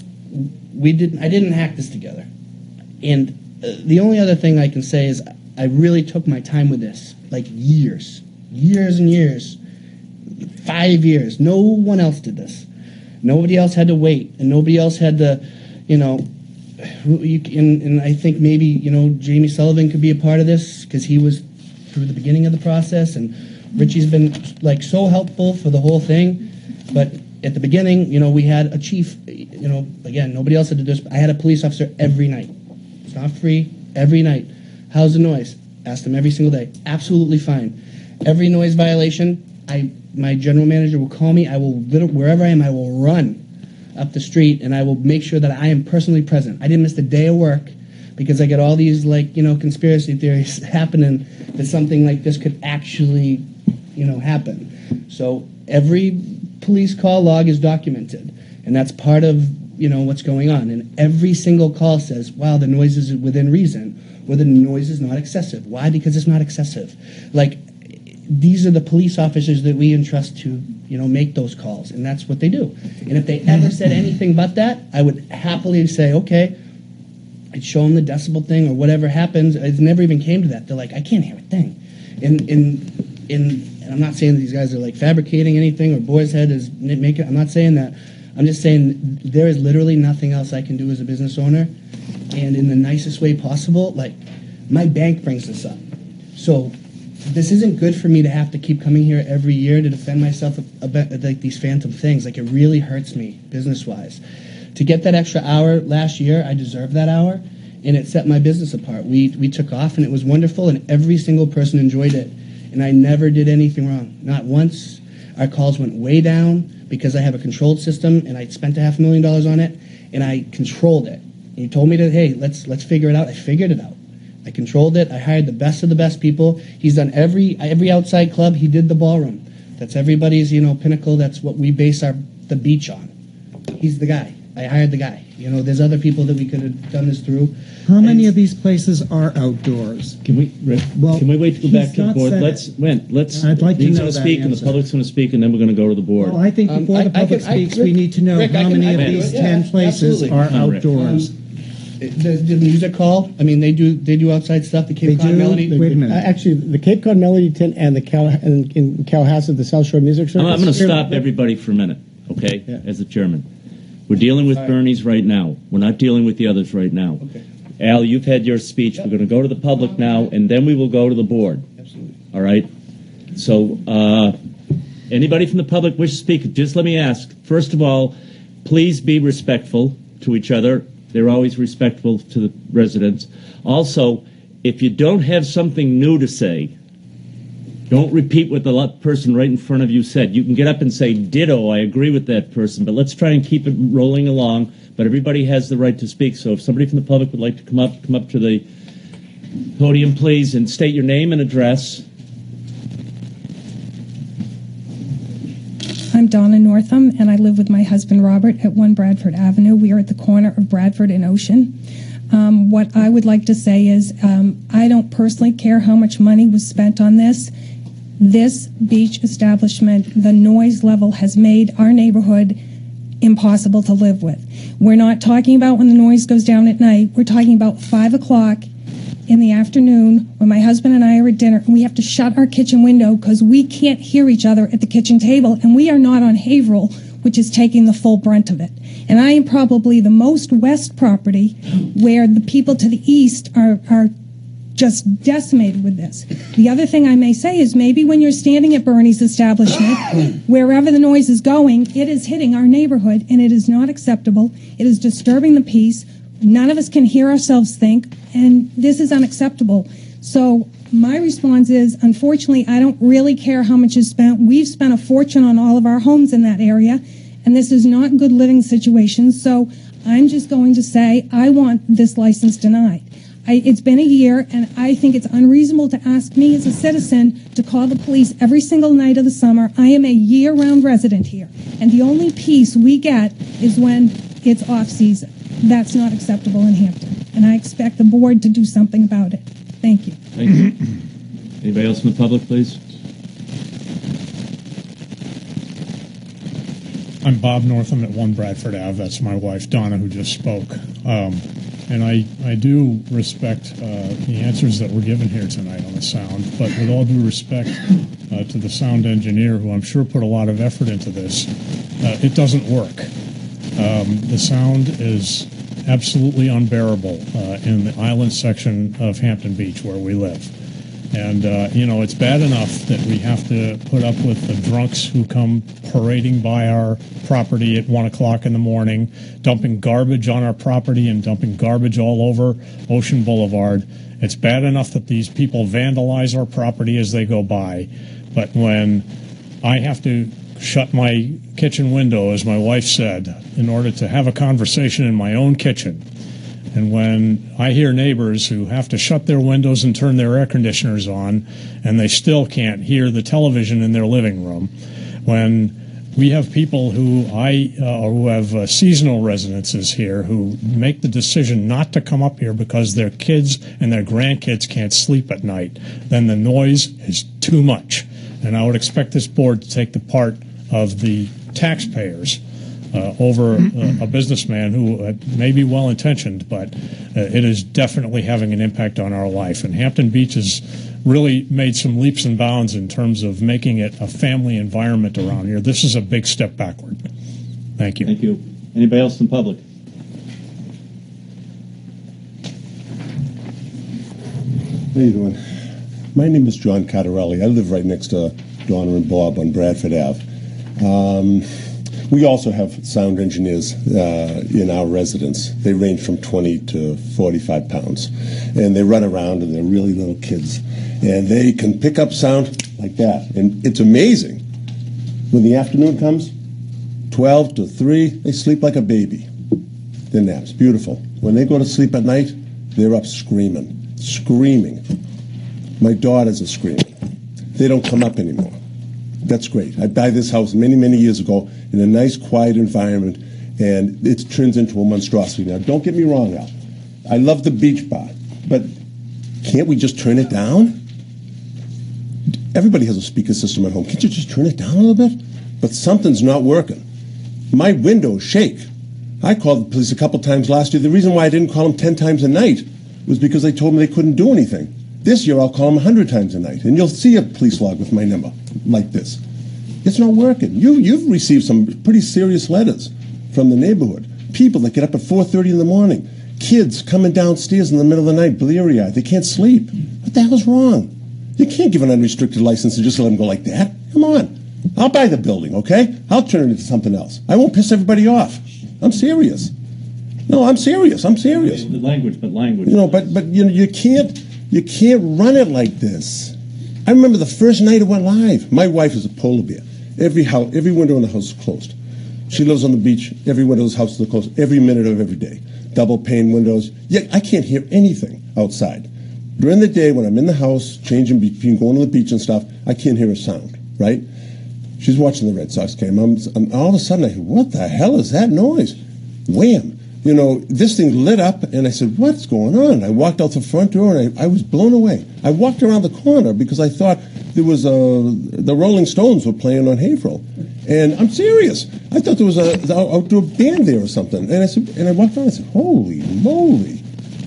we didn't. I didn't hack this together. And uh, the only other thing I can say is I really took my time with this, like years, years and years, five years. No one else did this. Nobody else had to wait, and nobody else had to, you know, you can, and I think maybe, you know, Jamie Sullivan could be a part of this because he was through the beginning of the process, and Richie's been, like, so helpful for the whole thing. But at the beginning, you know, we had a chief, you know, again, nobody else had to do this, but I had a police officer every night. It's not free, every night. How's the noise? Asked him every single day. Absolutely fine. Every noise violation, I... my general manager will call me. I will, wherever I am, I will run up the street, and I will make sure that I am personally present. I didn't miss a day of work because I get all these, like, you know, conspiracy theories happening that something like this could actually, you know, happen. So every police call log is documented, and that's part of, you know, what's going on. And every single call says, wow, the noise is within reason, or the noise is not excessive. Why? Because it's not excessive. Like, these are the police officers that we entrust to, you know, make those calls, and that's what they do. And if they ever said anything but that, I would happily say, okay, I'd show them the decibel thing or whatever happens. It never even came to that. They're like, I can't hear a thing. And, and, and, and I'm not saying that these guys are, like, fabricating anything or Boar's Head is making, I'm not saying that. I'm just saying there is literally nothing else I can do as a business owner, and in the nicest way possible. Like, my bank brings this up. So this isn't good for me to have to keep coming here every year to defend myself about, like, these phantom things. Like, it really hurts me business-wise. To get that extra hour last year, I deserved that hour, and it set my business apart. We we took off, and it was wonderful, and every single person enjoyed it, and I never did anything wrong. Not once. Our calls went way down because I have a controlled system, and I spent a half a million dollars on it, and I controlled it. And you told me to, hey, let's let's figure it out. I figured it out. I controlled it. I hired the best of the best people. He's done every every outside club. He did the ballroom. That's everybody's, you know, pinnacle. That's what we base our the beach on. He's the guy. I hired the guy. You know, there's other people that we could have done this through. How many of these places are outdoors? Can we, Rick, Well, can we wait to go back he's to the not board? said Let's, it. wait, let's, I'd like to he's know going to that speak, and the answer. public's going to speak, and then we're going to go to the board. Well, I think Um, before I- the I public can- I- speaks, Rick- we need to know Rick, I how can- many I of can do these it. ten Yeah, places absolutely. are Come on, Rick. outdoors. The, the music hall, I mean, they do they do outside stuff. The Cape They Cod do? Melody. Wait a minute. Uh, Actually, the Cape Cod Melody Tent and the Cal and in Calhasset, the South Shore Music Circus. I'm, I'm going to stop everybody for a minute, okay, Yeah. as the chairman. We're dealing with All right. Bernie's right now. We're not dealing with the others right now. Okay. Al, you've had your speech. We're going to go to the public now, and then we will go to the board. Absolutely. All right? So, uh, anybody from the public wish to speak, just let me ask. First of all, please be respectful to each other. They're always respectful to the residents. Also, if you don't have something new to say, don't repeat what the lo- person right in front of you said. You can get up and say, ditto, I agree with that person, but let's try and keep it rolling along. But everybody has the right to speak, so if somebody from the public would like to come up, come up to the podium, please, and state your name and address. I'm Donna Northam, and I live with my husband Robert at one Bradford Avenue. We are at the corner of Bradford and Ocean. Um, what I would like to say is um, I don't personally care how much money was spent on this. This beach establishment, the noise level has made our neighborhood impossible to live with. We're not talking about when the noise goes down at night. We're talking about five o'clock in the afternoon when my husband and I are at dinner, and we have to shut our kitchen window because we can't hear each other at the kitchen table, and we are not on Haverhill, which is taking the full brunt of it. And I am probably the most west property where the people to the east are, are just decimated with this. The other thing I may say is maybe when you're standing at Bernie's establishment, wherever the noise is going, it is hitting our neighborhood, and it is not acceptable. It is disturbing the peace. None of us can hear ourselves think, and this is unacceptable. So my response is, unfortunately, I don't really care how much is spent. We've spent a fortune on all of our homes in that area, and this is not good living situations. So I'm just going to say I want this license denied. I, it's been a year, and I think it's unreasonable to ask me as a citizen to call the police every single night of the summer. I am a year-round resident here, and the only peace we get is when it's off-season. That's not acceptable in Hampton, and I expect the board to do something about it. Thank you. Thank you. Anybody else from the public, please? I'm Bob Northam at one Bradford Avenue. That's my wife, Donna, who just spoke. Um, and I, I do respect uh, the answers that were given here tonight on the sound, but with all due respect uh, to the sound engineer, who I'm sure put a lot of effort into this, uh, it doesn't work. Um, the sound is absolutely unbearable uh, in the island section of Hampton Beach where we live. And, uh, you know, it's bad enough that we have to put up with the drunks who come parading by our property at one o'clock in the morning, dumping garbage on our property and dumping garbage all over Ocean Boulevard. It's bad enough that these people vandalize our property as they go by. But when I have to shut my kitchen window, as my wife said, in order to have a conversation in my own kitchen, and when I hear neighbors who have to shut their windows and turn their air conditioners on, and they still can't hear the television in their living room, when we have people who I uh, who have uh, seasonal residences here who make the decision not to come up here because their kids and their grandkids can't sleep at night, then the noise is too much. And I would expect this board to take the part of the taxpayers Uh, over uh, a businessman who uh, may be well-intentioned, but uh, it is definitely having an impact on our life. And Hampton Beach has really made some leaps and bounds in terms of making it a family environment around here. This is a big step backward. Thank you. Thank you. Anybody else in public? How you doing? My name is John Cardarelli. I live right next to Donna and Bob on Bradford Avenue. Um, We also have sound engineers uh, in our residence. They range from twenty to forty-five pounds. And they run around, and they're really little kids. And they can pick up sound like that. And it's amazing. When the afternoon comes, twelve to three, they sleep like a baby. Their naps, beautiful. When they go to sleep at night, they're up screaming, screaming. My daughters are screaming. They don't come up anymore. That's great. I buy this house many, many years ago in a nice, quiet environment, and it turns into a monstrosity. Now, don't get me wrong, Al. I love the beach bar, but can't we just turn it down? Everybody has a speaker system at home. Can't you just turn it down a little bit? But something's not working. My windows shake. I called the police a couple times last year. The reason why I didn't call them ten times a night was because they told me they couldn't do anything. This year, I'll call them a hundred times a night, and you'll see a police log with my number like this. It's not working. You, you've received some pretty serious letters from the neighborhood. People that get up at four thirty in the morning. Kids coming downstairs in the middle of the night, bleary-eyed. They can't sleep. What the hell's wrong? You can't give an unrestricted license and just let them go like that. Come on. I'll buy the building, okay? I'll turn it into something else. I won't piss everybody off. I'm serious. No, I'm serious. I'm serious. The language, but language. You know, but but you know, you can't you can't run it like this. I remember the first night it went live. My wife is a polar bear. Every house, every window in the house is closed. She lives on the beach. Every window in the house is closed. Every minute of every day. Double pane windows. Yet I can't hear anything outside. During the day, when I'm in the house, changing between going to the beach and stuff, I can't hear a sound. Right? She's watching the Red Sox game. I'm, I'm all of a sudden I hear, what the hell is that noise? Wham! You know, this thing lit up, and I said, what's going on? I walked out the front door, and I, I was blown away. I walked around the corner because I thought there was a, the Rolling Stones were playing on Haverhill. And I'm serious. I thought there was a the outdoor band there or something. And I said, and I walked around and I said, holy moly.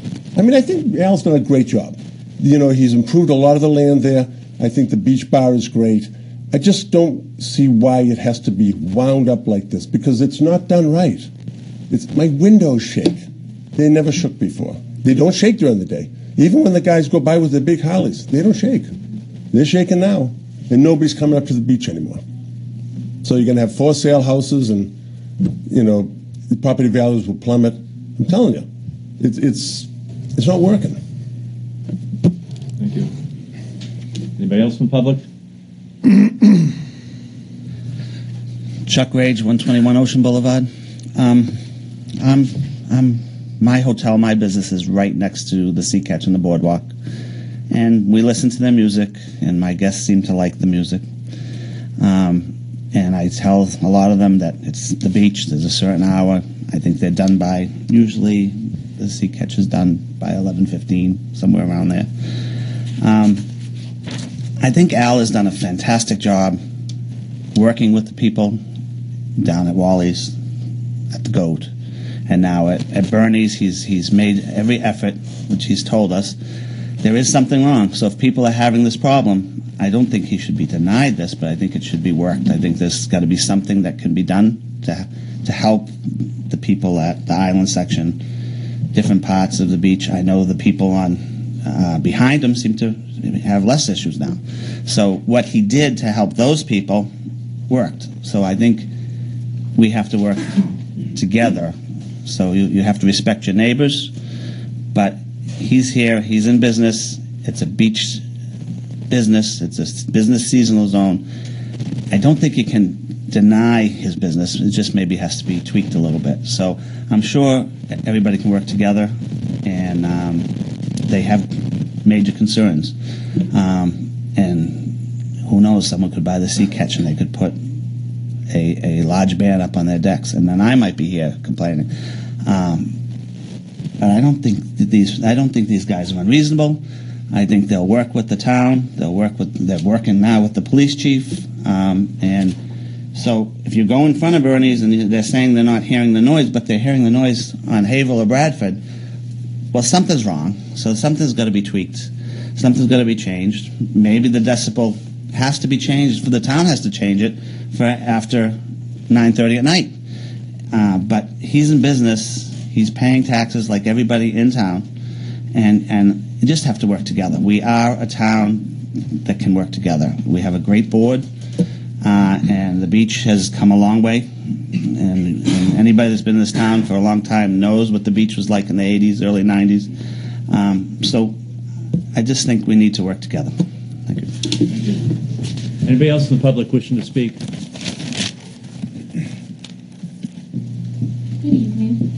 I mean, I think Al's done a great job. You know, he's improved a lot of the land there. I think the beach bar is great. I just don't see why it has to be wound up like this, because it's not done right. It's, my windows shake. They never shook before. They don't shake during the day. Even when the guys go by with their big Harleys, they don't shake. They're shaking now, and nobody's coming up to the beach anymore. So you're going to have for sale houses, and you know the property values will plummet. I'm telling you, it's it's it's not working. Thank you. Anybody else from the public? Chuck Rage, one twenty-one Ocean Boulevard. Um, I'm, I'm, my hotel, my business is right next to the Sea Catch and the boardwalk. And we listen to their music, and my guests seem to like the music. Um, and I tell a lot of them that it's the beach, there's a certain hour. I think they're done by, usually the Sea Catch is done by eleven fifteen, somewhere around there. Um, I think Al has done a fantastic job working with the people down at Wally's, at the Goat, and now at, at Bernie's. He's he's made every effort, which he's told us. There is something wrong. So if people are having this problem, I don't think he should be denied this, but I think it should be worked. I think there's got to be something that can be done to to help the people at the island section, different parts of the beach. I know the people on uh, behind him seem to have less issues now. So what he did to help those people worked. So I think we have to work together. So you, you have to respect your neighbors, but he's here, he's in business, it's a beach business, it's a business seasonal zone. I don't think you can deny his business, it just maybe has to be tweaked a little bit. So I'm sure everybody can work together, and um, they have major concerns. Um, and who knows, someone could buy the Sea Catch and they could put a, a large band up on their decks, and then I might be here complaining. Um, but I don't think that these I don't think these guys are unreasonable. I think they'll work with the town. They'll work with. They're working now with the police chief. Um, and so, if you go in front of Bernie's and they're saying they're not hearing the noise, but they're hearing the noise on Havel or Bradford, well, something's wrong. So something's got to be tweaked. Something's got to be changed. Maybe the decibel has to be changed. For the town has to change it for after nine thirty at night. Uh, but he's in business. He's paying taxes like everybody in town, and and you just have to work together. We are a town that can work together. We have a great board, uh, and the beach has come a long way. And, and anybody that's been in this town for a long time knows what the beach was like in the eighties, early nineties. Um, so I just think we need to work together. Thank you. Thank you. Anybody else in the public wishing to speak? Good evening.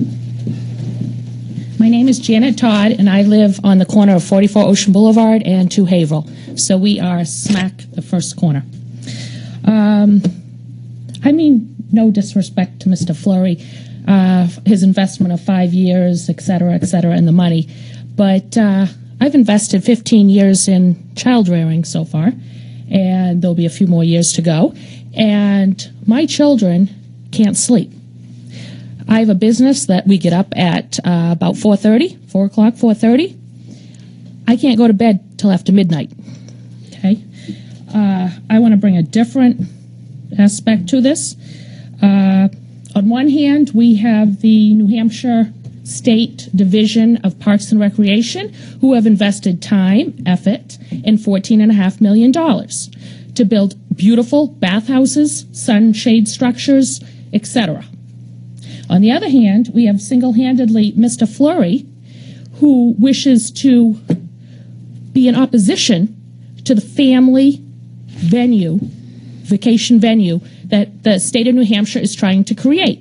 My name is Janet Todd, and I live on the corner of forty-four Ocean Boulevard and two Havel. So we are smack the first corner. Um, I mean, no disrespect to Mister Fleury, uh, his investment of five years, et cetera, et cetera, and the money. But uh, I've invested fifteen years in child rearing so far, and there'll be a few more years to go. And my children can't sleep. I have a business that we get up at uh, about four thirty, four o'clock, four thirty. I can't go to bed till after midnight. Okay? Uh, I want to bring a different aspect to this. Uh, on one hand, we have the New Hampshire State Division of Parks and Recreation, who have invested time, effort, and fourteen point five million dollars to build beautiful bathhouses, sunshade structures, et cetera. On the other hand, we have single-handedly Mister Fleury, who wishes to be in opposition to the family venue, vacation venue, that the state of New Hampshire is trying to create.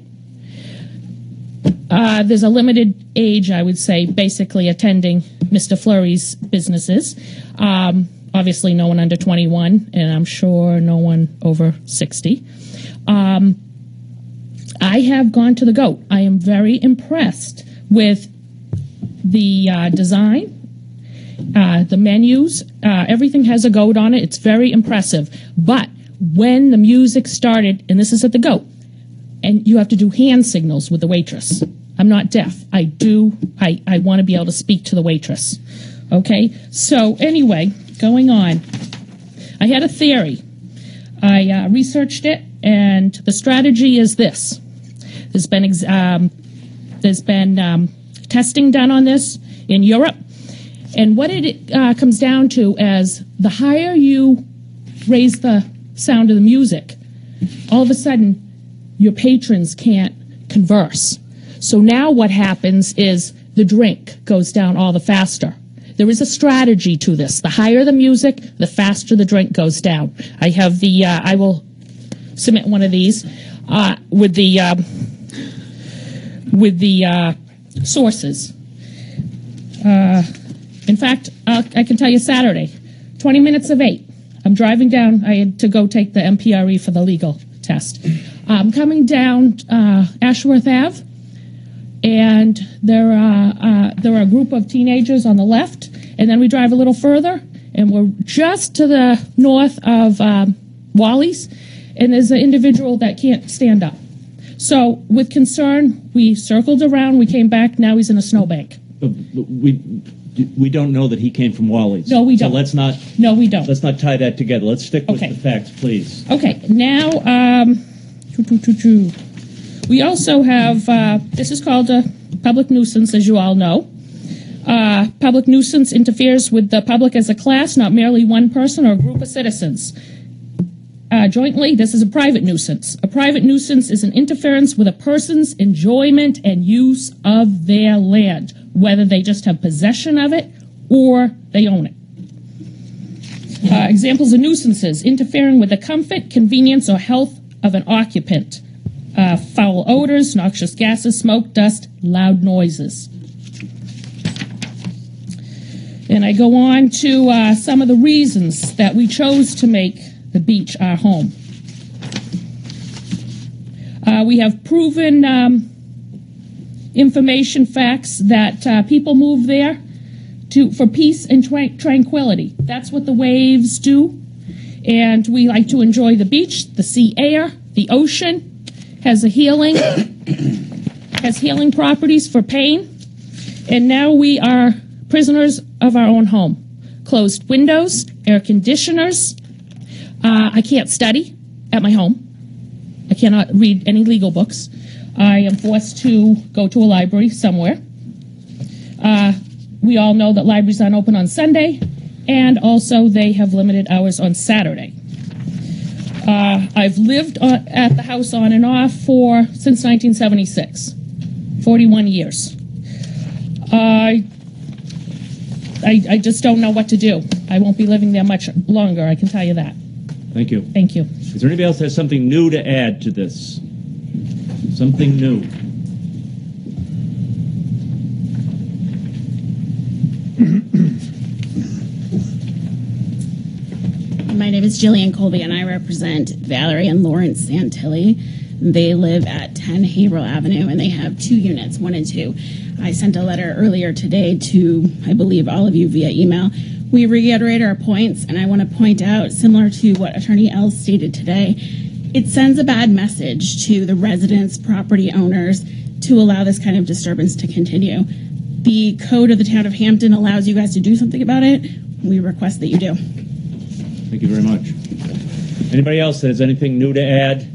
Uh, there's a limited age, I would say, basically attending Mister Fleury's businesses. Um, obviously, no one under twenty-one, and I'm sure no one over sixty. Um, I have gone to the Goat. I am very impressed with the uh, design, uh, the menus. Uh, everything has a goat on it. It's very impressive. But when the music started, and this is at the Goat, and you have to do hand signals with the waitress. I'm not deaf. I do. I, I want to be able to speak to the waitress. Okay? So anyway, going on. I had a theory. I uh, researched it, and the strategy is this. There's been um, there's been um, testing done on this in Europe, And what it uh, comes down to is the higher you raise the sound of the music, all of a sudden your patrons can't converse. So now what happens is the drink goes down all the faster. There is a strategy to this. The higher the music, the faster the drink goes down. I have the, uh, I will submit one of these uh, with the, uh, with the uh, sources. Uh, in fact, uh, I can tell you Saturday, twenty minutes of eight. I'm driving down. I had to go take the M P R E for the legal test. I'm coming down uh, Ashworth Ave, and there are, uh, there are a group of teenagers on the left, and then we drive a little further, and we're just to the north of um, Wally's, and there's an individual that can't stand up. So with concern, we circled around, we came back, now he's in a snowbank. But we we don't know that he came from Wally's. No, we don't. So let's not. No, we don't. Let's not tie that together. Let's stick with Okay. the facts, please. Okay, now um, choo, choo, choo, choo. we also have, uh, this is called a public nuisance, as you all know. Uh, public nuisance interferes with the public as a class, not merely one person or a group of citizens. Uh, jointly, this is a private nuisance. A private nuisance is an interference with a person's enjoyment and use of their land, whether they just have possession of it or they own it. Uh, examples of nuisances: interfering with the comfort, convenience, or health of an occupant. Uh, foul odors, noxious gases, smoke, dust, loud noises. And I go on to uh, some of the reasons that we chose to make the beach our home. Uh, we have proven um, information, facts that uh, people move there to for peace and tra- tranquility. That's what the waves do. And we like to enjoy the beach, the sea air, the ocean. Has a healing, has healing properties for pain. And now we are prisoners of our own home. Closed windows, air conditioners. Uh, I can't study at my home. I cannot read any legal books. I am forced to go to a library somewhere. Uh, we all know that libraries aren't open on Sunday, and also they have limited hours on Saturday. Uh, I've lived on, at the house on and off for since nineteen seventy-six, forty-one years. Uh, I, I just don't know what to do. I won't be living there much longer, I can tell you that. Thank you. Thank you. Is there anybody else that has something new to add to this? Something new? My name is Jillian Colby, and I represent Valerie and Lawrence Santilli. They live at ten Haverhill Avenue, and they have two units, one and two. I sent a letter earlier today to, I believe, all of you via email. We reiterate our points, and I want to point out, similar to what Attorney Els stated today, it sends a bad message to the residents, property owners, to allow this kind of disturbance to continue. The code of the town of Hampton allows you guys to do something about it. We request that you do. Thank you very much. Anybody else that has anything new to add?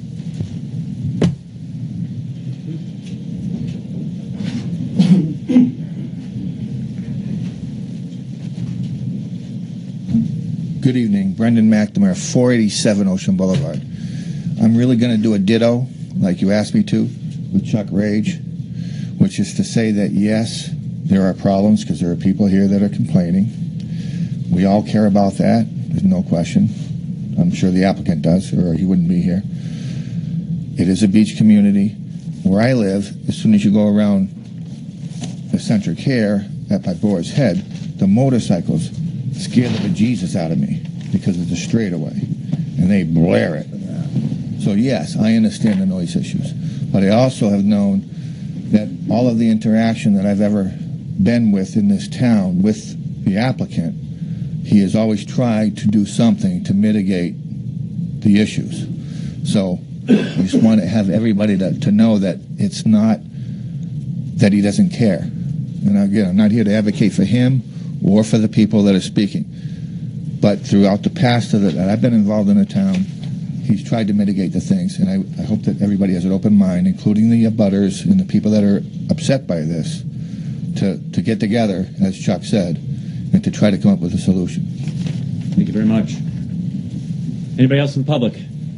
Good evening. Brendan McNamara, four eighty-seven Ocean Boulevard. I'm really going to do a ditto, like you asked me to, with Chuck Rage, which is to say that, yes, there are problems because there are people here that are complaining. We all care about that. There's no question. I'm sure the applicant does, or he wouldn't be here. It is a beach community. Where I live, as soon as you go around the Centric Hair at by Boar's Head, the motorcycles scare the bejesus out of me because of the straightaway, and they blare it. So yes, I understand the noise issues, but I also have known that all of the interaction that I've ever been with in this town with the applicant, he has always tried to do something to mitigate the issues. So I just want to have everybody to, to know that it's not that he doesn't care. And again, I'm not here to advocate for him or for the people that are speaking. But throughout the past that I've been involved in the town, he's tried to mitigate the things. And I, I hope that everybody has an open mind, including the abutters and the people that are upset by this, to, to get together, as Chuck said, and to try to come up with a solution. Thank you very much. Anybody else in the public?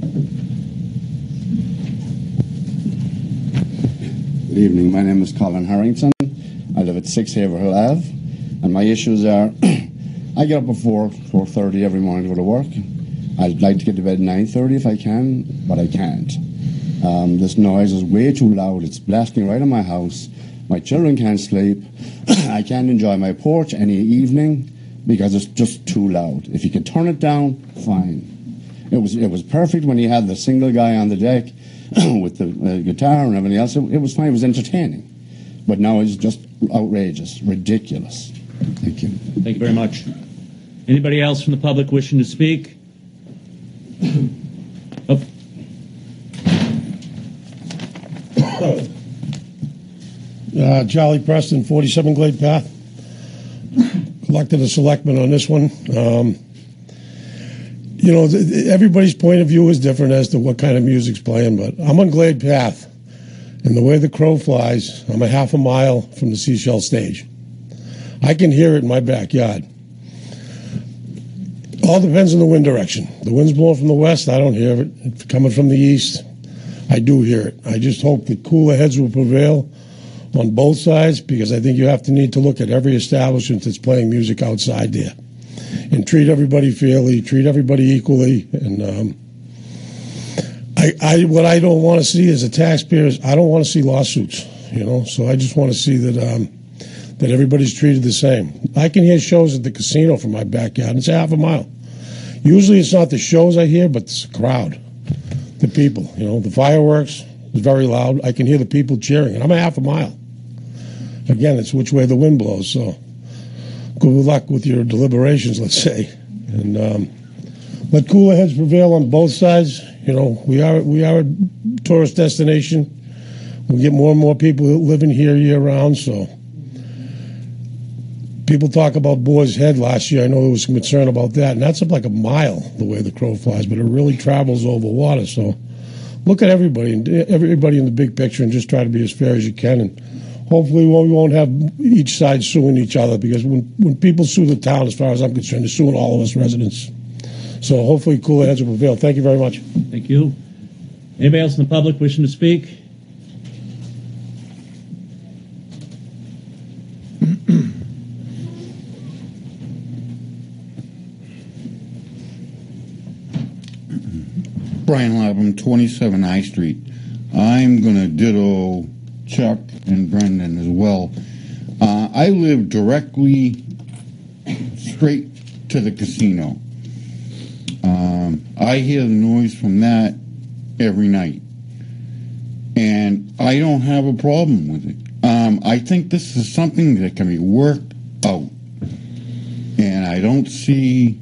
Good evening. My name is Colin Harrington. I live at six Haverhill Ave, and my issues are I get up at four, four thirty every morning to go to work. I'd like to get to bed at nine thirty if I can, but I can't. Um, this noise is way too loud. It's blasting right in my house. My children can't sleep. I can't enjoy my porch any evening because it's just too loud. If you could turn it down, fine. It was it was perfect when you had the single guy on the deck with the uh, guitar and everything else. It, it was fine. It was entertaining. But now it's just outrageous, ridiculous. Thank you. Thank you very much. Anybody else from the public wishing to speak? Oh. Uh, Charlie Preston, forty-seven Glade Path. Elected a selectman on this one. Um, you know, th- th- everybody's point of view is different as to what kind of music's playing, but I'm on Glade Path, and the way the crow flies, I'm a half a mile from the Seashell stage. I can hear it in my backyard. All depends on the wind direction. The wind's blowing from the west, I don't hear it. If it's coming from the east, I do hear it. I just hope that cooler heads will prevail on both sides, because I think you have to need to look at every establishment that's playing music outside there and treat everybody fairly, treat everybody equally. And um, I, I, what I don't want to see as a taxpayer is I don't want to see lawsuits, you know. So I just want to see that um, that everybody's treated the same. I can hear shows at the casino from my backyard, and it's a half a mile. Usually it's not the shows I hear, but it's the crowd, the people, you know, the fireworks is very loud. I can hear the people cheering, and I'm a half a mile. Again, it's which way the wind blows, so good luck with your deliberations, let's say. And um, let cooler heads prevail on both sides. You know, we are we are a tourist destination. We get more and more people living here year-round, so. People talk about Boar's Head last year. I know there was some concern about that, and that's up like a mile the way the crow flies, but it really travels over water, so look at everybody and everybody in the big picture and just try to be as fair as you can. And hopefully we won't have each side suing each other, because when, when people sue the town, as far as I'm concerned, they're suing all of us residents. So hopefully cooler heads will prevail. Thank you very much. Thank you. Anybody else in the public wishing to speak? Brian Labham, twenty-seven I Street. I'm going to ditto Chuck and Brendan as well. Uh, I live directly straight to the casino. Um, I hear the noise from that every night, and I don't have a problem with it. Um, I think this is something that can be worked out, and I don't see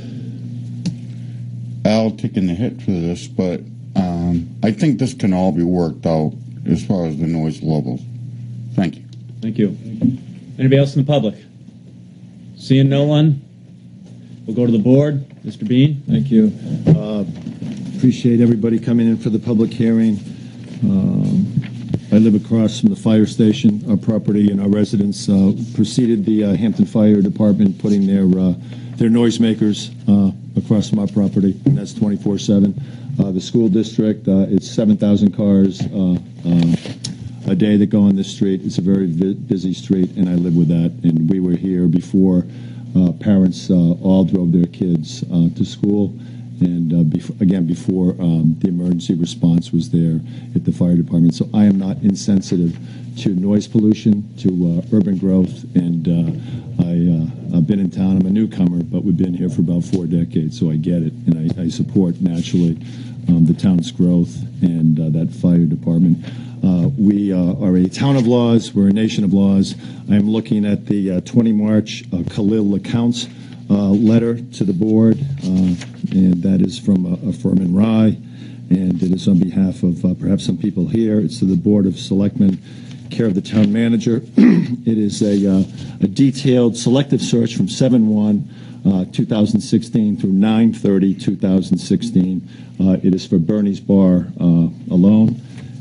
Al taking the hit for this, but um, I think this can all be worked out as far as the noise levels. Thank you. Thank you. Anybody else in the public? Seeing no one, we'll go to the board. Mister Bean. Thank you. Uh, appreciate everybody coming in for the public hearing. Um, I live across from the fire station. Our property and our residents uh, preceded the uh, Hampton Fire Department putting their uh, their noisemakers uh, across from our property, and that's twenty-four seven. Uh, the school district, uh, it's seven thousand cars uh, uh, a day that go on this street. It's a very vi- busy street, and I live with that. And we were here before uh, parents uh, all drove their kids uh, to school, and uh, bef- again, before um, the emergency response was there at the fire department. So I am not insensitive to noise pollution, to uh, urban growth, and uh, I, uh, I've been in town. I'm a newcomer, but we've been here for about four decades, so I get it, and I, I support, naturally, um, the town's growth and uh, that fire department. Uh, we uh, are a town of laws. We're a nation of laws. I am looking at the uh, twenty March uh, Khalil LeCounte uh, letter to the board, uh, and that is from a, a firm in Rye, and it is on behalf of uh, perhaps some people here. It's to the Board of Selectmen, care of the town manager. It is a, uh, a detailed selective search from seven one two thousand sixteen through nine thirty two thousand sixteen. Uh, it is for Bernie's Bar uh, alone,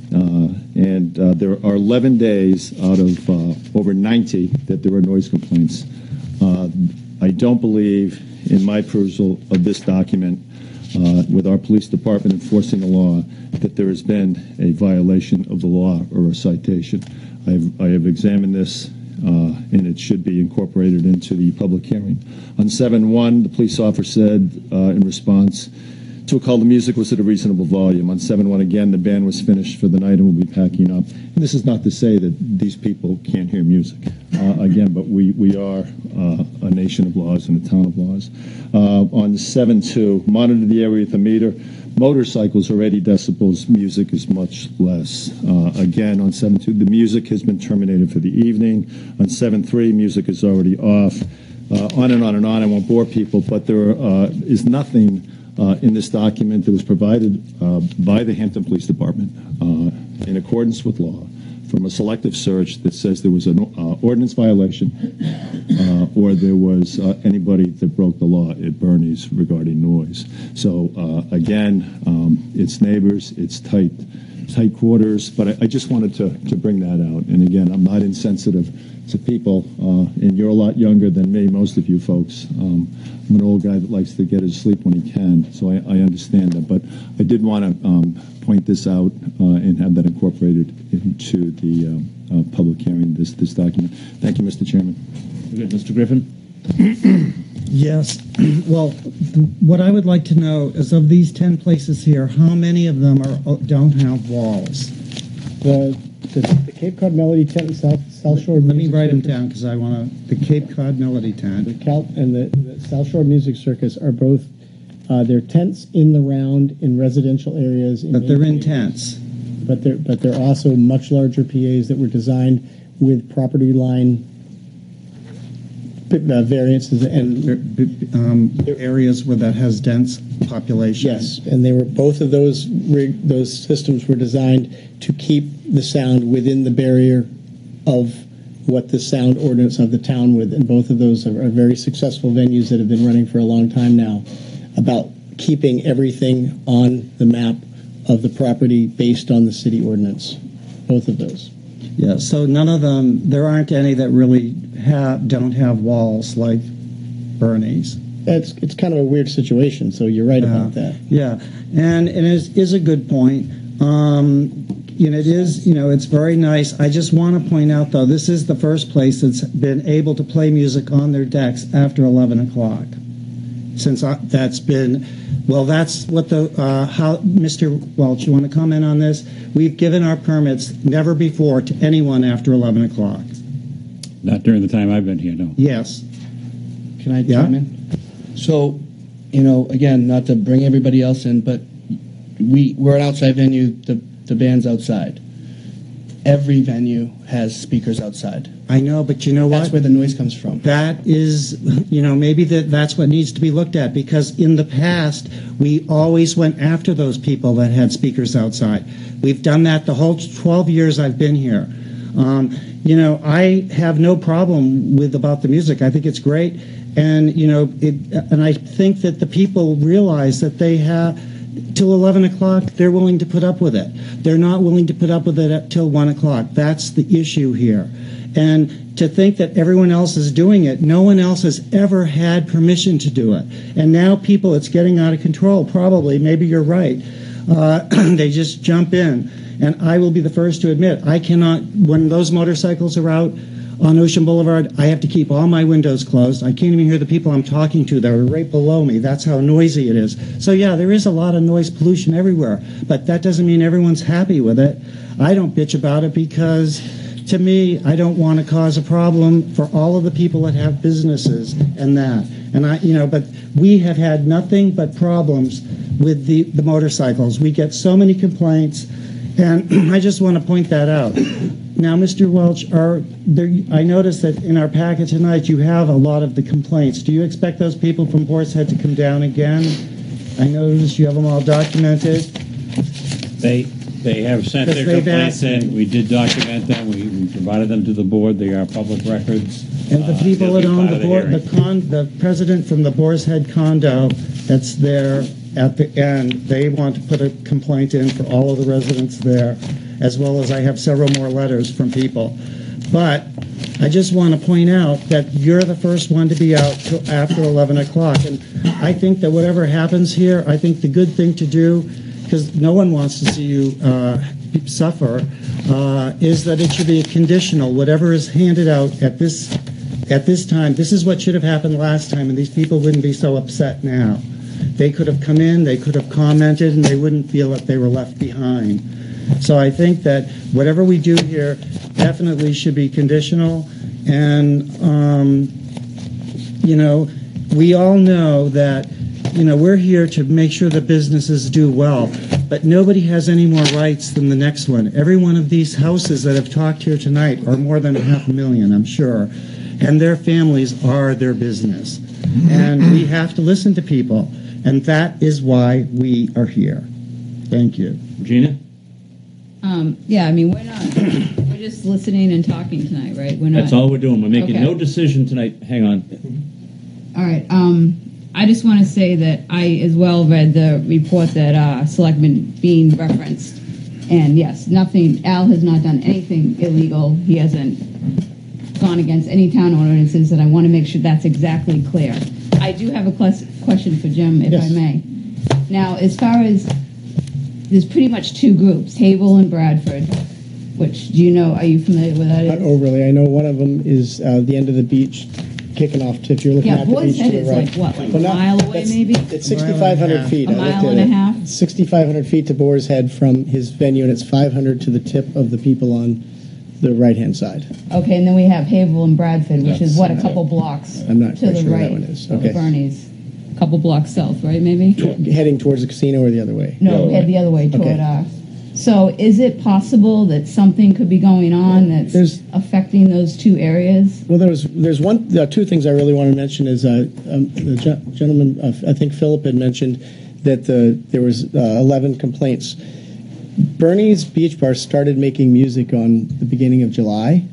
Uh, and uh, there are eleven days out of uh, over ninety that there are noise complaints. Uh, I don't believe, in my perusal of this document, uh, with our police department enforcing the law, that there has been a violation of the law or a citation. I have, I have examined this, uh, and it should be incorporated into the public hearing. On seven one, the police officer said, uh, in response to a call, the music was at a reasonable volume. On seven one, again, the band was finished for the night and will be packing up. And this is not to say that these people can't hear music, uh, again, but we, we are uh, a nation of laws and a town of laws. Uh, on seven two, monitor the area with a meter. Motorcycles are eighty decibels. Music is much less. Uh, again, on seven two, the music has been terminated for the evening. On seven three, music is already off. Uh, on and on and on. I won't bore people, but there uh, is nothing Uh, in this document that was provided uh, by the Hampton Police Department uh, in accordance with law from a selective search that says there was an uh, ordinance violation uh, or there was uh, anybody that broke the law at Bernie's regarding noise. So uh, again, um, it's neighbors, it's tight, tight quarters, but I, I just wanted to, to bring that out. And again, I'm not insensitive to people, uh, and you're a lot younger than me, most of you folks. Um, I'm an old guy that likes to get his sleep when he can, so I, I understand that. But I did want to um, point this out uh, and have that incorporated into the um, uh, public hearing, this, this document. Thank you, Mister Chairman. Good. Mister Griffin? Yes. Well, what I would like to know is, of these ten places here, how many of them are don't have walls? The, the, the Cape Cod Melody tent in South, South Shore. Let me write them down because I want to. The Cape Cod Melody tent. The Cal and the, the South Shore Music Circus are both. Uh, they're tents in the round in residential areas. In but they're in areas. tents. But they're but they're also much larger P As that were designed with property line uh, variances and um, areas where that has dense population. Yes, and they were both of those rig, those systems were designed to keep the sound within the barrier of what the sound ordinance of the town with, and both of those are, are very successful venues that have been running for a long time now, about keeping everything on the map of the property based on the city ordinance. Both of those. Yeah, so none of them, there aren't any that really have, don't have walls like Bernie's. It's, it's kind of a weird situation, so you're right uh, about that. Yeah, and, and it is, is a good point. Um, you know, it is, you know, it's very nice. I just want to point out, though, this is the first place that's been able to play music on their decks after eleven o'clock. Since I, that's been, well, that's what the, uh, how, Mister Welch, you want to comment on this? We've given our permits never before to anyone after eleven o'clock. Not during the time I've been here, no. Yes. Can I Yeah. chime in? So, you know, again, not to bring everybody else in, but we, we're an outside venue, the, the band's outside. Every venue has speakers outside. I know, but you know what? That's where the noise comes from. That is, you know, maybe that that's what needs to be looked at, because in the past, we always went after those people that had speakers outside. We've done that the whole twelve years I've been here. Um, you know, I have no problem with about the music. I think it's great. And, you know, it, and I think that the people realize that they have, till eleven o'clock, they're willing to put up with it. They're not willing to put up with it at, till one o'clock. That's the issue here. And to think that everyone else is doing it, no one else has ever had permission to do it. And now people, it's getting out of control, probably. Maybe you're right. Uh, they just jump in. And I will be the first to admit, I cannot, when those motorcycles are out on Ocean Boulevard, I have to keep all my windows closed. I can't even hear the people I'm talking to that are right below me. That's how noisy it is. So yeah, there is a lot of noise pollution everywhere, but that doesn't mean everyone's happy with it. I don't bitch about it because, to me, I don't want to cause a problem for all of the people that have businesses and that. And I, you know, but we have had nothing but problems with the, the motorcycles. We get so many complaints, and I just want to point that out. Now, Mister Welch, are there, I noticed that in our packet tonight you have a lot of the complaints. Do you expect those people from Boar's Head to come down again? I noticed you have them all documented. They they have sent their complaints in. We did document them. We, we provided them to the board. They are public records. And the Uh, people they'll that be own part the of the board, hearing. the con, the president from the Boar's Head condo that's there at the end, they want to put a complaint in for all of the residents there. as well as I have several more letters from people. But I just want to point out that you're the first one to be out till after eleven o'clock. And I think that whatever happens here, I think the good thing to do, because no one wants to see you uh, suffer, uh, is that it should be a conditional. Whatever is handed out at this at this time, this is what should have happened last time, and these people wouldn't be so upset now. They could have come in, they could have commented, and they wouldn't feel that they were left behind. So I think that whatever we do here definitely should be conditional. And, um, you know, we all know that, you know, we're here to make sure that businesses do well. But nobody has any more rights than the next one. Every one of these houses that have talked here tonight are more than a half a million, I'm sure. And their families are their business. And we have to listen to people. And that is why we are here. Thank you. Regina? Um, yeah, I mean, we're not, we're just listening and talking tonight, right? We're not. That's all we're doing. We're making Okay. no decision tonight. Hang on. All right. Um, I just want to say that I as well read the report that uh, Selectman Bean referenced. And yes, nothing, Al has not done anything illegal. He hasn't gone against any town ordinances, and I want to make sure that's exactly clear. I do have a ques- question for Jim, if Yes. I may. Now, as far as, there's pretty much two groups, Havel and Bradford, which, do you know, are you familiar with that? Not overly. I know one of them is uh, the end of the beach, kicking off. To, if you're looking Yeah, at the Boyd's beach Head to the is right. like, what, like Well, a not- mile away, that's- maybe? It's sixty-five hundred feet. A I looked mile at and a it. half? sixty-five hundred feet to Boar's Head from his venue, and it's five hundred to the tip of the people on the right-hand side. Okay, and then we have Havel and Bradford, which is That's- what, a couple blocks I'm not to quite the sure where right that one is. of Okay. Bernie's. A couple blocks south, right, maybe? Heading towards the casino or the other way? No, head the other way toward Okay. us. So is it possible that something could be going on that's affecting those two areas? Well, there's there's one uh, two things I really want to mention is uh, um, the ge- gentleman uh, I think Philip had mentioned that the, there was uh, eleven complaints. Bernie's Beach Bar started making music on the beginning of July.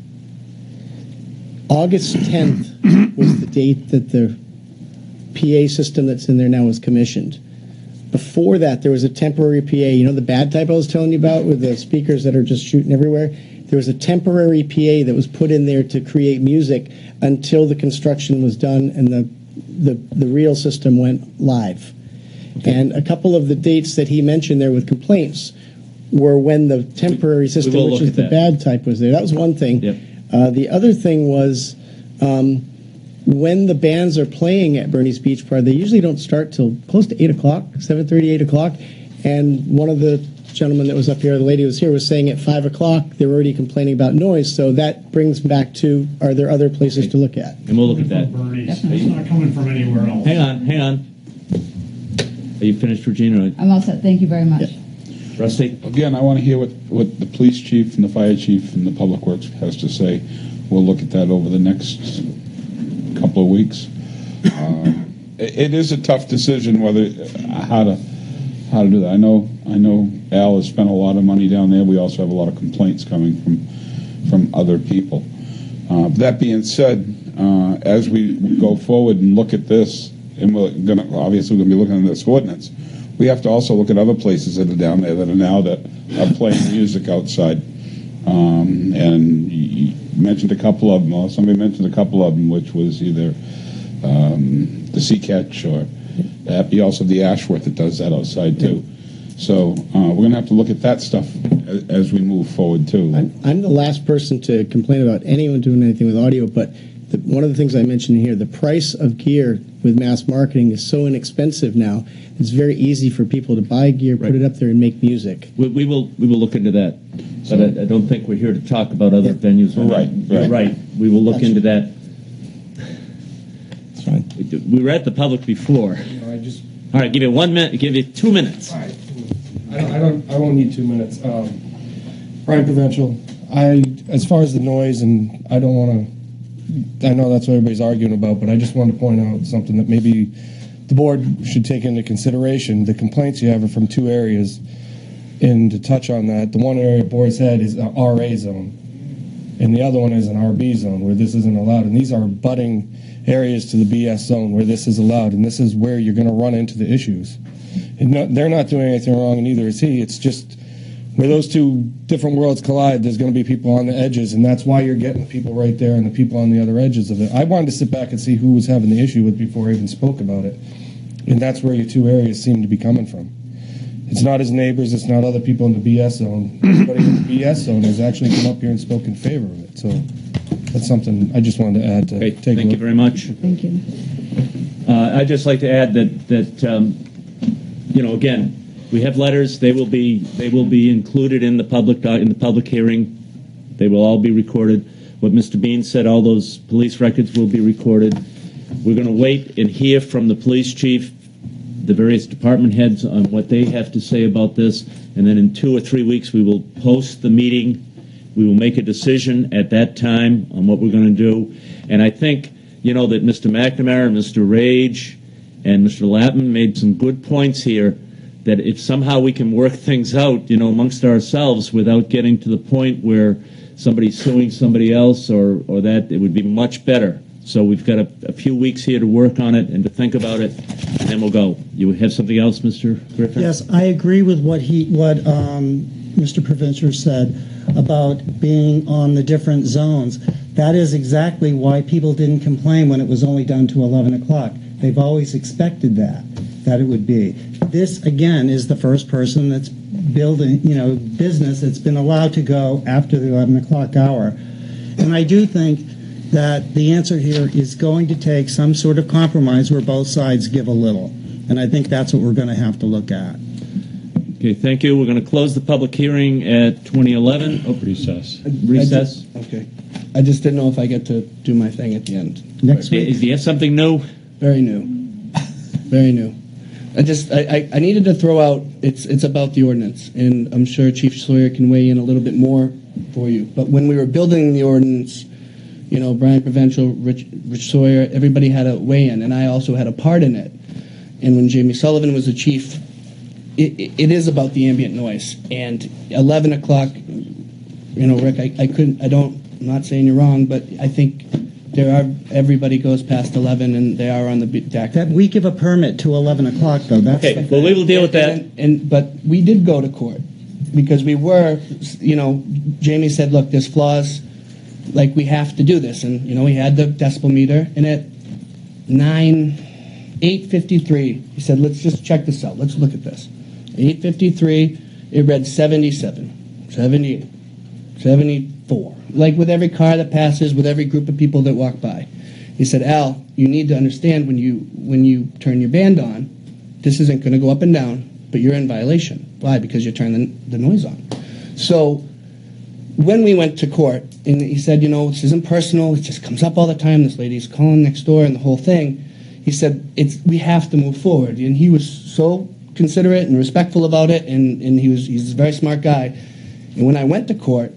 August tenth was the date that the P A system that's in there now was commissioned. Before that, there was a temporary P A. You know the bad type I was telling you about with the speakers that are just shooting everywhere? There was a temporary P A that was put in there to create music until the construction was done and the the, the real system went live. And a couple of the dates that he mentioned there with complaints were when the temporary system, will which look is at the that. bad type, was there. That was one thing. Yep. Uh, the other thing was um, when the bands are playing at Bernie's Beach Bar, they usually don't start till close to eight o'clock, seven thirty, eight o'clock. And one of the gentlemen that was up here, the lady who was here, was saying at five o'clock they were already complaining about noise. So that brings back to, are there other places to look at? And we'll look at that. Bernie's. It's not coming from anywhere else. Hang on, hang on. Are you finished, Regina? I'm all set. Thank you very much. Rusty? Again, I want to hear what, what the police chief and the fire chief and the public works has to say. We'll look at that over the next couple of weeks. Um, it, it is a tough decision whether how to how to do that. I know I know Al has spent a lot of money down there. We also have a lot of complaints coming from from other people. Uh, that being said, uh, as we go forward and look at this, and we're gonna obviously we're gonna be looking at this ordinance, we have to also look at other places that are down there that are now that are playing music outside. Um, and you mentioned a couple of them. Well, somebody mentioned a couple of them, which was either um, the Sea Catch or the Happy, also the Ashworth that does that outside too. So uh, we're going to have to look at that stuff as, as we move forward too. I'm, I'm the last person to complain about anyone doing anything with audio, but the, one of the things I mentioned here, the price of gear with mass marketing is so inexpensive now. It's very easy for people to buy gear, put it up there, and make music. We, we will we will look into that, but I, I don't think we're here to talk about other venues. Right, You're right. right. We will look Gotcha. into that. That's fine. We, do- we were at the public before. I just, All right, give you one minute. Give you two minutes. I don't, I don't, I won't need two minutes. Um, Brian Provincial. I, as far as the noise, and I don't want to, I know that's what everybody's arguing about, but I just wanted to point out something that maybe the board should take into consideration. The complaints you have are from two areas, and to touch on that, the one area Boar's Head is an R A zone, and the other one is an R B zone where this isn't allowed, and these are abutting areas to the B S zone where this is allowed, and this is where you're going to run into the issues. And no, they're not doing anything wrong, and neither is he. It's just where those two different worlds collide, there's going to be people on the edges, and that's why you're getting people right there and the people on the other edges of it. I wanted to sit back and see who was having the issue with before I even spoke about it, and that's where your two areas seem to be coming from. It's not his neighbors, it's not other people in the B S zone. Everybody in the B S zone has actually come up here and spoke in favor of it. So that's something I just wanted to add to Okay, take a thank you look. very much. Thank you. Uh, I'd just like to add that, that um, you know, again, we have letters. They will be they will be included in the public doc- in the public hearing. They will all be recorded. What Mister Bean said, all those police records will be recorded. We're going to wait and hear from the police chief, the various department heads on what they have to say about this, and then in two or three weeks we will post the meeting. We will make a decision at that time on what we're going to do. And I think, you know, that Mister McNamara and Mister Rage and Mister Lappin made some good points here, that if somehow we can work things out, you know, amongst ourselves without getting to the point where somebody's suing somebody else or, or that, it would be much better. So we've got a, a few weeks here to work on it and to think about it, and then we'll go. You have something else, Mister Griffin? Yes, I agree with what he, what um, Mister Provencher said about being on the different zones. That is exactly why people didn't complain when it was only done to eleven o'clock. They've always expected that, that it would be. This, again, is the first person that's building, you know, business that's been allowed to go after the eleven o'clock hour. And I do think that the answer here is going to take some sort of compromise where both sides give a little. And I think that's what we're going to have to look at. Okay, thank you. We're going to close the public hearing at twenty eleven. Oh, recess. Recess. I just, okay. I just didn't know if I get to do my thing at the end. Next week. Do you have something new? Very new. Very new. I just I, I, I needed to throw out it's it's about the ordinance, and I'm sure Chief Sawyer can weigh in a little bit more for you. But when we were building the ordinance, you know, Brian Provincial, Rich, Rich Sawyer, everybody had a weigh in, and I also had a part in it. And when Jamie Sullivan was the chief, it, it, it is about the ambient noise. And eleven o'clock, you know, Rick, I, I couldn't, I don't, I'm not saying you're wrong, but I think there are, everybody goes past eleven and they are on the deck. That we give a permit to eleven o'clock, though. That's Okay, well, we will deal with that. And, and but we did go to court because we were, you know, Jamie said, look, there's flaws, like we have to do this, and you know, we had the decibel meter, and at nine, eight fifty-three, he said, let's just check this out. Let's look at this. eight fifty-three, it read seventy-seven, seventy-eight, seventy-four. Like with every car that passes, with every group of people that walk by. He said, Al, you need to understand when you when you turn your band on, this isn't going to go up and down, but you're in violation. Why? Because you're turning the noise on. So when we went to court, and he said, you know, this isn't personal, it just comes up all the time, this lady's calling next door and the whole thing. He said, it's we have to move forward. And he was so considerate and respectful about it, and, and he was he's a very smart guy. And when I went to court,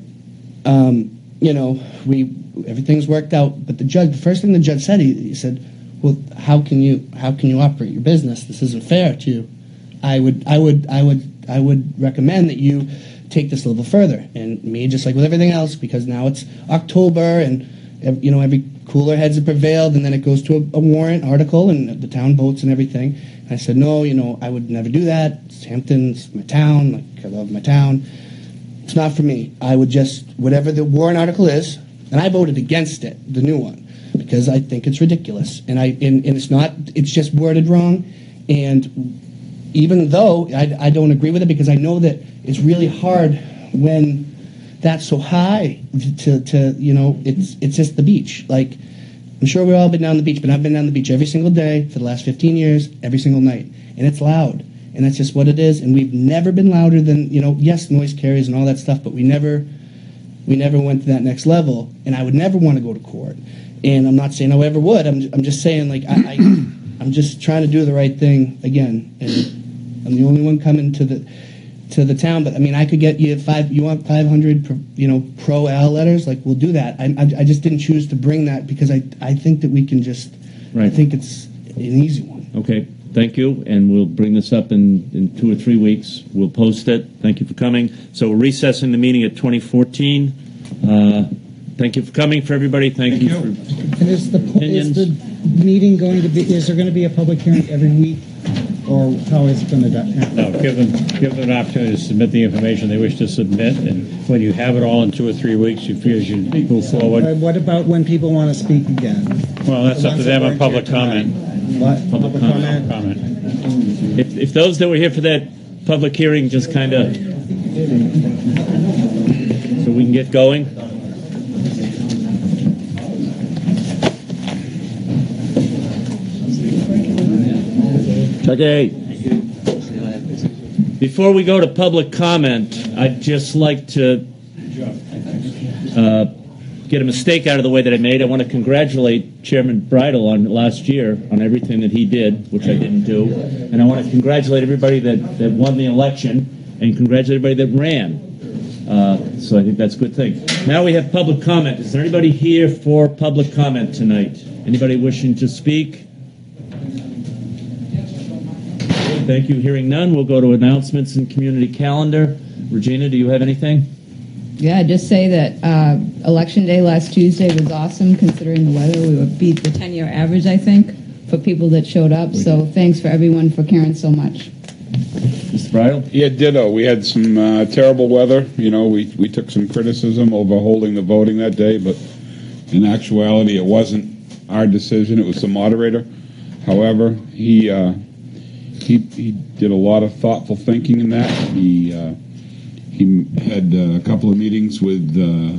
um, you know, we everything's worked out, but the judge, the first thing the judge said, he, he said, well, how can you how can you operate your business? This isn't fair to you. I would I would I would I would recommend that you take this a little further. And me, just like with everything else, because now it's October and you know every cooler heads have prevailed, and then it goes to a, a warrant article and the town votes and everything. And I said, no, you know, I would never do that. It's Hampton's my town, like I love my town. It's not for me. I would just, whatever the warrant article is, and I voted against it, the new one, because I think it's ridiculous. And I and, and it's not, it's just worded wrong. And even though I, I don't agree with it, because I know that it's really hard when that's so high to, to you know, it's it's just the beach. Like, I'm sure we've all been down the beach, but I've been down the beach every single day for the last fifteen years, every single night. And it's loud. And that's just what it is. And we've never been louder than, you know, yes, noise carriers and all that stuff, but we never we never went to that next level. And I would never want to go to court. And I'm not saying I ever would. I'm, I'm just saying, like, I, I, I'm just trying to do the right thing again. And I'm the only one coming to the to the town. But, I mean, I could get you five, you want five hundred, pro, you know, pro-Al letters? Like, we'll do that. I, I, I just didn't choose to bring that because I, I think that we can just, right. I think it's an easy one. Okay. Thank you, and we'll bring this up in, in two or three weeks. We'll post it. Thank you for coming. So we're recessing the meeting at twenty fourteen. Uh, thank you for coming, for everybody. Thank, thank you, you for And is the, is the meeting going to be, is there going to be a public hearing every week? Or or how is it going to happen? No, give them, give them an opportunity to submit the information they wish to submit, and when you have it all in two or three weeks, you feel you should move forward. Uh, what about when people want to speak again? Well, that's The up to ones them that on weren't public here tonight. comment. What? Public comment. Comment. If, if those that were here for that public hearing just kind of, so we can get going. Okay. Before we go to public comment, I'd just like to uh, get a mistake out of the way that I made. I want to congratulate Chairman Bridle on last year on everything that he did, which I didn't do. And I want to congratulate everybody that, that won the election and congratulate everybody that ran. Uh, so I think that's a good thing. Now we have public comment. Is there anybody here for public comment tonight? Anybody wishing to speak? Thank you. Hearing none, we'll go to announcements and community calendar. Regina, do you have anything? Yeah, just say that uh, election day last Tuesday was awesome considering the weather. We would beat the ten-year average, I think, for people that showed up. So thanks for everyone for caring so much. Mister Bridle? Yeah, ditto. We had some uh, terrible weather. You know, we, we took some criticism over holding the voting that day, but in actuality, it wasn't our decision. It was the moderator. However, he uh, he he did a lot of thoughtful thinking in that. He uh, he had uh, a couple of meetings with uh,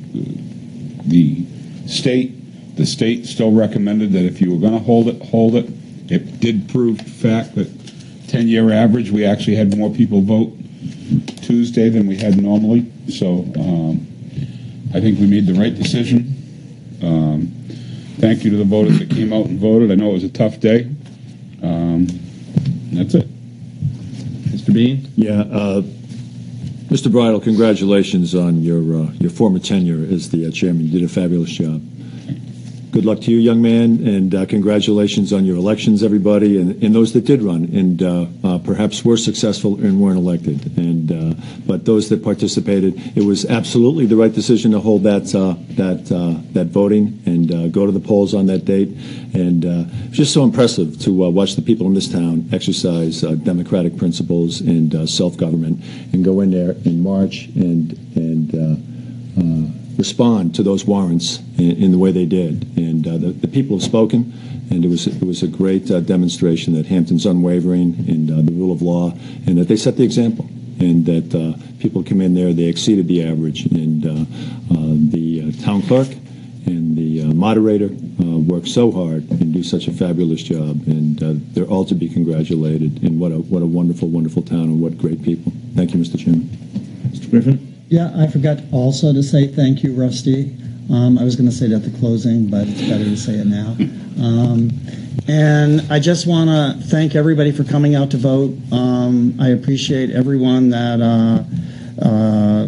the state. The state still recommended that if you were going to hold it, hold it. It did prove fact that ten-year average, we actually had more people vote Tuesday than we had normally. So um, I think we made the right decision. Um, thank you to the voters that came out and voted. I know it was a tough day. Um, that's it. Mister Bean? Yeah, uh, Mister Bridle, congratulations on your uh, your former tenure as the uh, chairman. You did a fabulous job. Good luck to you, young man, and uh, congratulations on your elections, everybody, and, and those that did run and uh, uh, perhaps were successful and weren't elected. And uh, but those that participated, it was absolutely the right decision to hold that uh, that uh, that voting and uh, go to the polls on that date. And uh, it's just so impressive to uh, watch the people in this town exercise uh, democratic principles and uh, self-government, and go in there in March and and. Uh, uh, respond to those warrants in, in the way they did. And uh, the, the people have spoken, and it was it was a great uh, demonstration that Hampton's unwavering in uh, the rule of law, and that they set the example, and that uh, people come in there, they exceeded the average. And uh, uh, the uh, town clerk and the uh, moderator uh, worked so hard and do such a fabulous job, and uh, they're all to be congratulated. And what a what a wonderful, wonderful town, and what great people. Thank you, Mister Chairman. Mister Griffin? Yeah, I forgot also to say thank you, Rusty. Um, I was going to say it at the closing, but it's better to say it now. Um, and I just want to thank everybody for coming out to vote. Um, I appreciate everyone that, uh, uh,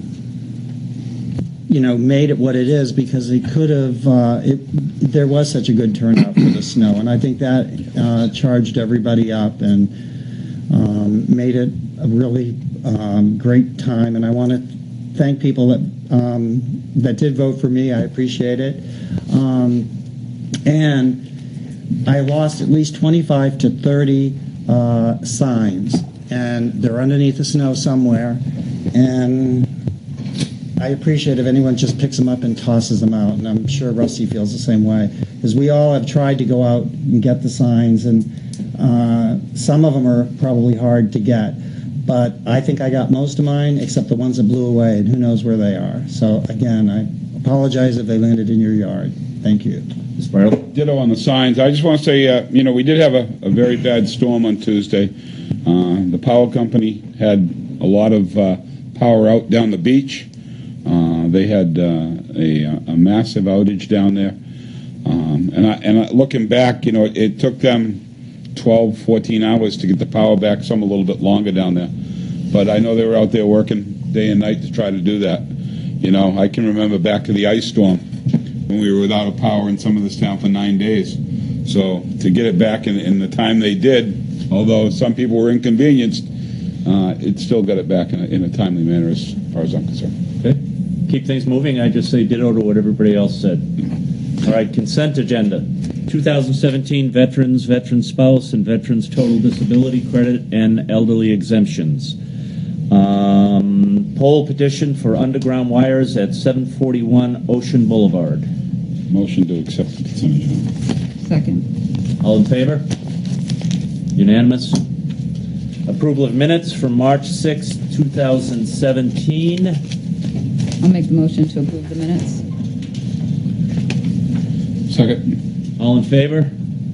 you know, made it what it is, because it could have, uh, it, there was such a good turnout for the snow. And I think that uh, charged everybody up and um, made it a really Um, great time, and I want to thank people that um, that did vote for me. I appreciate it. Um, and I lost at least twenty-five to thirty uh, signs, and they're underneath the snow somewhere. And I appreciate if anyone just picks them up and tosses them out, and I'm sure Rusty feels the same way, because we all have tried to go out and get the signs, and uh, some of them are probably hard to get. But I think I got most of mine, except the ones that blew away, and who knows where they are. So, again, I apologize if they landed in your yard. Thank you. Ditto on the signs. I just want to say, uh, you know, we did have a, a very bad storm on Tuesday. Uh, the power company had a lot of uh, power out down the beach. Uh, they had uh, a, a massive outage down there. Um, and I, and I, looking back, you know, it, it took them twelve, fourteen hours to get the power back, some a little bit longer down there. But I know they were out there working day and night to try to do that. You know, I can remember back to the ice storm when we were without a power in some of this town for nine days. So to get it back in, in the time they did, although some people were inconvenienced, uh, it still got it back in a, in a timely manner as far as I'm concerned. Okay. Keep things moving. I just say ditto to what everybody else said. All right, consent agenda. two thousand seventeen veterans, veteran spouse, and veterans total disability credit and elderly exemptions. Um, poll petition for underground wires at seven forty-one Ocean Boulevard. Motion to accept the consent agenda. Second. All in favor? Unanimous. Approval of minutes for March sixth, two thousand seventeen. I'll make the motion to approve the minutes. Second. All in favor?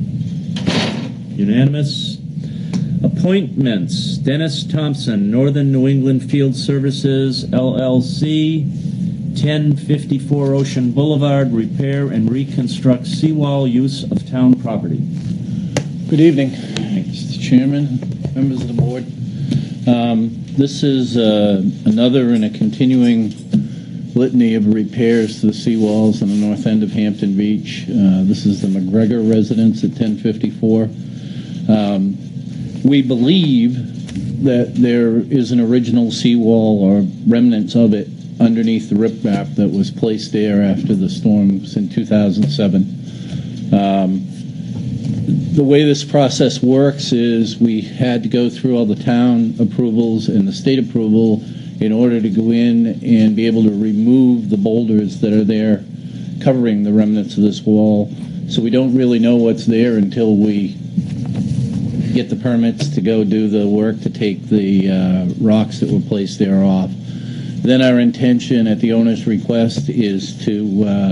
Unanimous. Appointments. Dennis Thompson, Northern New England Field Services, L L C, ten fifty-four Ocean Boulevard, repair and reconstruct seawall, use of town property. Good evening, Mister Chairman, members of the board. Um, this is uh, another in a continuing litany of repairs to the seawalls on the north end of Hampton Beach. Uh, this is the McGregor residence at ten fifty-four. Um, we believe that there is an original seawall or remnants of it underneath the riprap that was placed there after the storms in two thousand seven. Um, the way this process works is we had to go through all the town approvals and the state approval in order to go in and be able to remove the boulders that are there covering the remnants of this wall. So we don't really know what's there until we get the permits to go do the work to take the uh, rocks that were placed there off. Then our intention at the owner's request is to uh,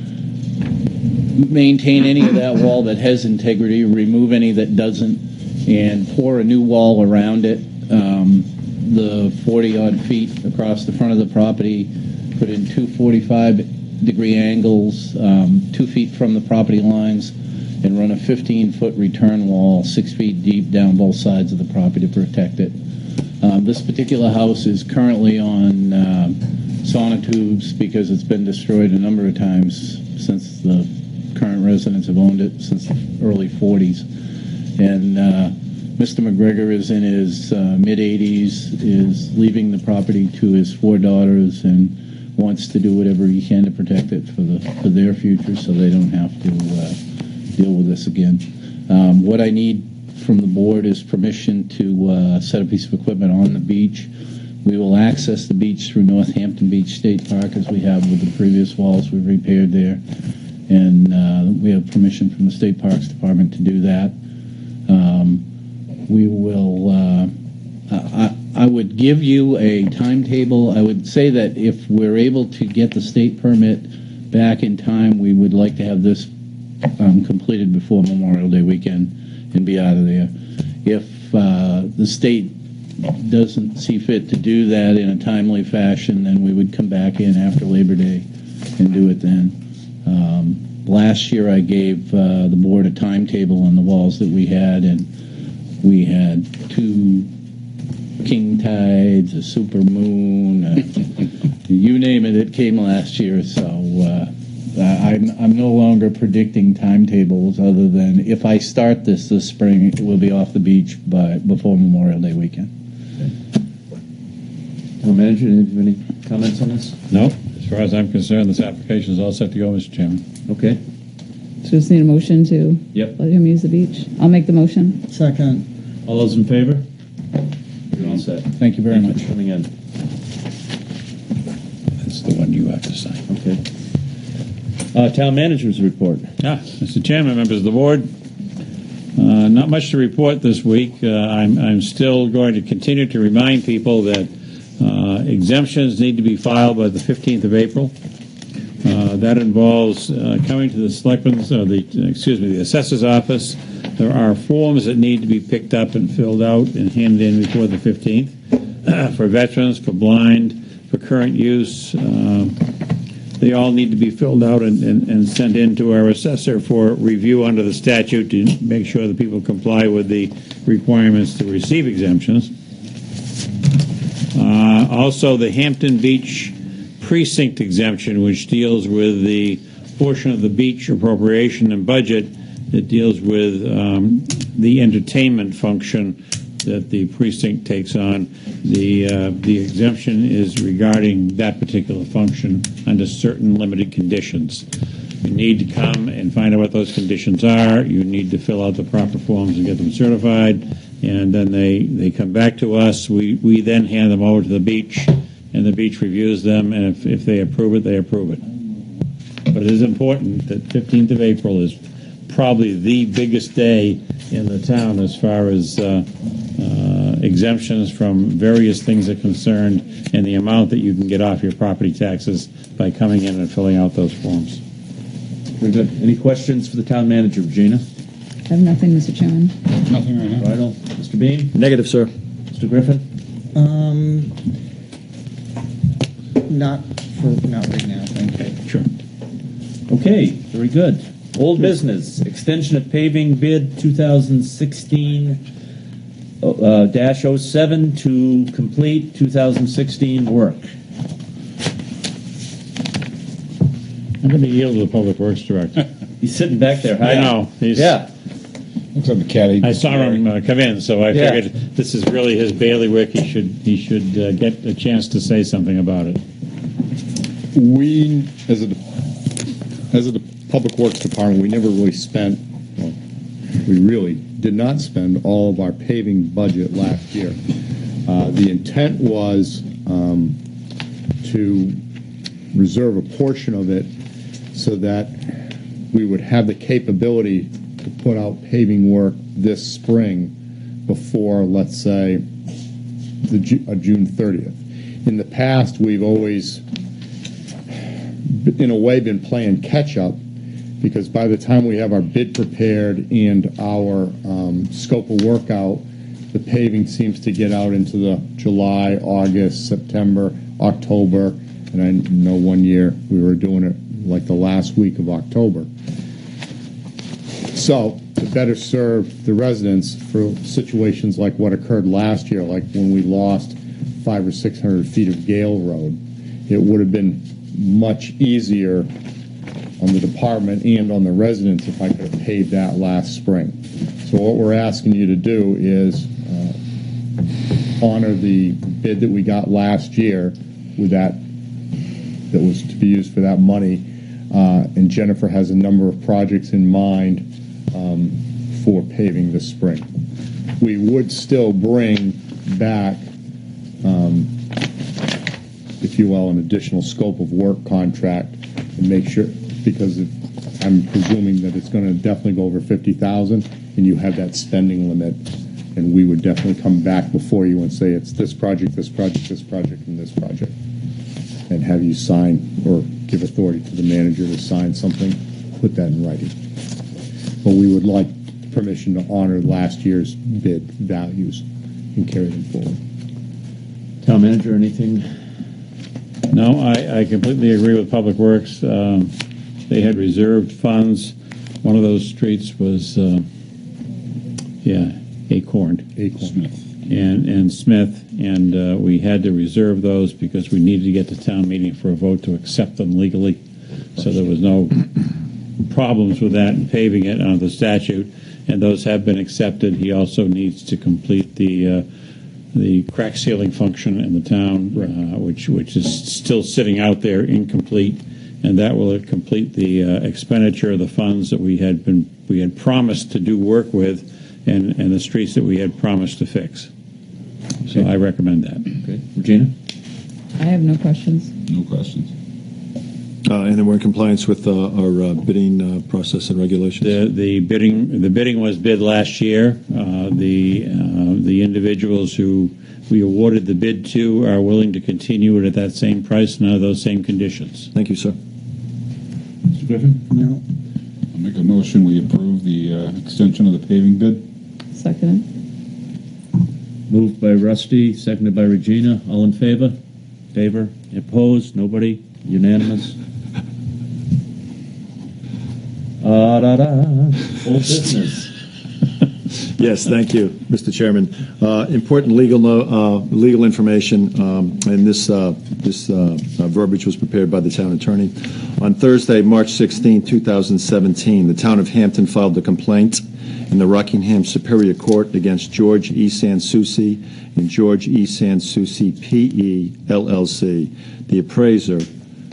maintain any of that wall that has integrity, remove any that doesn't, and pour a new wall around it. Um, the forty odd feet across the front of the property, put in two forty-five degree angles, um, two feet from the property lines, and run a fifteen foot return wall, six feet deep down both sides of the property to protect it. Um, this particular house is currently on uh, sonotubes because it's been destroyed a number of times since the current residents have owned it since the early forties. And uh, Mister McGregor is in his uh, mid eighties, is leaving the property to his four daughters and wants to do whatever he can to protect it for the for their future so they don't have to uh, deal with this again. Um, what I need from the board is permission to uh, set a piece of equipment on the beach. We will access the beach through Northampton Beach State Park as we have with the previous walls we've repaired there. And uh, we have permission from the State Parks Department to do that. Um, we will, uh, I, I would give you a timetable. I would say that if we're able to get the state permit back in time, we would like to have this um, completed before Memorial Day weekend and be out of there. If uh, the state doesn't see fit to do that in a timely fashion, then we would come back in after Labor Day and do it then. Um, last year I gave uh, the board a timetable on the walls that we had, and we had two king tides, a super moon, uh, you name it, it came last year. So uh, I'm, I'm no longer predicting timetables other than if I start this this spring, it will be off the beach by before Memorial Day weekend. Town Manager, do you have any comments on this? No. As far as I'm concerned, this application is all set to go, Mister Chairman. Okay. So just need a motion to Yep. let him use the beach. I'll make the motion. Second. All those in favor? You're all set. Thank you very Thank much. you for coming in. That's the one you have to sign. Okay. Uh, Town Manager's report. Ah, Mister Chairman, members of the board, uh, not much to report this week. Uh, I'm, I'm still going to continue to remind people that uh, exemptions need to be filed by the fifteenth of April. Uh, that involves uh, coming to the selectmen's, or the, excuse me, the assessor's office. There are forms that need to be picked up and filled out and handed in before the fifteenth for veterans, for blind, for current use. Uh, they all need to be filled out and, and, and sent in to our assessor for review under the statute to make sure that people comply with the requirements to receive exemptions. Uh, also, the Hampton Beach precinct exemption, which deals with the portion of the beach appropriation and budget that deals with um, the entertainment function that the precinct takes on. The uh, the exemption is regarding that particular function under certain limited conditions. You need to come and find out what those conditions are. You need to fill out the proper forms and get them certified. And then they, they come back to us. We, we then hand them over to the beach, and the beach reviews them. And if, if they approve it, they approve it. But it is important that fifteenth of April is probably the biggest day in the town as far as uh, uh, exemptions from various things that are concerned and the amount that you can get off your property taxes by coming in and filling out those forms. Very good. Any questions for the town manager, Regina? I have nothing, Mister Chairman. Nothing right now. Righto. Mister Bean? Negative, sir. Mister Griffin? Um, not for not right now. Thank you. Sure. Okay, very good. Old business, extension of paving bid two thousand sixteen uh, dash oh seven to complete two thousand sixteen work. I'm going to yield to the Public Works Director. He's sitting back there. I know. He's, yeah. Looks like the caddy. I saw him uh, come in, so I Yeah. figured this is really his bailiwick. He should he should uh, get a chance to say something about it. We, as a as a public works department, we never really spent. Well, we really did not spend all of our paving budget last year. Uh, the intent was um, to reserve a portion of it so that we would have the capability to put out paving work this spring before, let's say, the Ju- uh, June thirtieth. In the past, we've always, in a way, been playing catch-up because by the time we have our bid prepared and our um, scope of work out, the paving seems to get out into the July, August, September, October, and I know one year we were doing it like the last week of October. So, to better serve the residents for situations like what occurred last year, like when we lost five or six hundred feet of Gale Road, it would have been much easier on the department and on the residents if I could have paved that last spring. So what we're asking you to do is uh, honor the bid that we got last year with that that was to be used for that money. Uh, and Jennifer has a number of projects in mind um, for paving this spring. We would still bring back, um, if you will, an additional scope of work contract and make sure, because it, I'm presuming that it's going to definitely go over fifty thousand, and you have that spending limit, and we would definitely come back before you and say it's this project, this project, this project, and this project, and have you sign or give authority to the manager to sign something, put that in writing. But we would like permission to honor last year's bid values and carry them forward. Town manager, anything? No, I, I completely agree with Public Works. Um, they had reserved funds. One of those streets was, uh, yeah, Acorn. Acorn. Smith. And, and Smith, and uh, we had to reserve those because we needed to get to town meeting for a vote to accept them legally. So there was no problems with that in paving it under the statute, and those have been accepted. He also needs to complete the uh, the crack sealing function in the town, uh, which which is still sitting out there incomplete, and that will complete the uh, expenditure of the funds that we had been we had promised to do work with, and and the streets that we had promised to fix. So Okay. I recommend that. Okay, Regina. I have no questions. No questions. Uh, and then we're in compliance with uh, our uh, bidding uh, process and regulations. The the bidding the bidding was bid last year. Uh, the uh, the individuals who we awarded the bid to are willing to continue it at that same price and under those same conditions. Thank you, sir. Mister Griffin? No. I'll make a motion we approve the uh, extension of the paving bid. Second. Moved by Rusty, seconded by Regina. All in favor? Favor? Opposed? Nobody? Unanimous? Ah, da, da. Old business. Yes, thank you, Mister Chairman. Uh, important legal no, uh, legal information, um, and this uh, this uh, uh, verbiage was prepared by the town attorney. On Thursday, March sixteenth, two thousand seventeen, the town of Hampton filed a complaint in the Rockingham Superior Court against George E. Sansucci and George E. Sansucci, P E, L L C, the appraiser,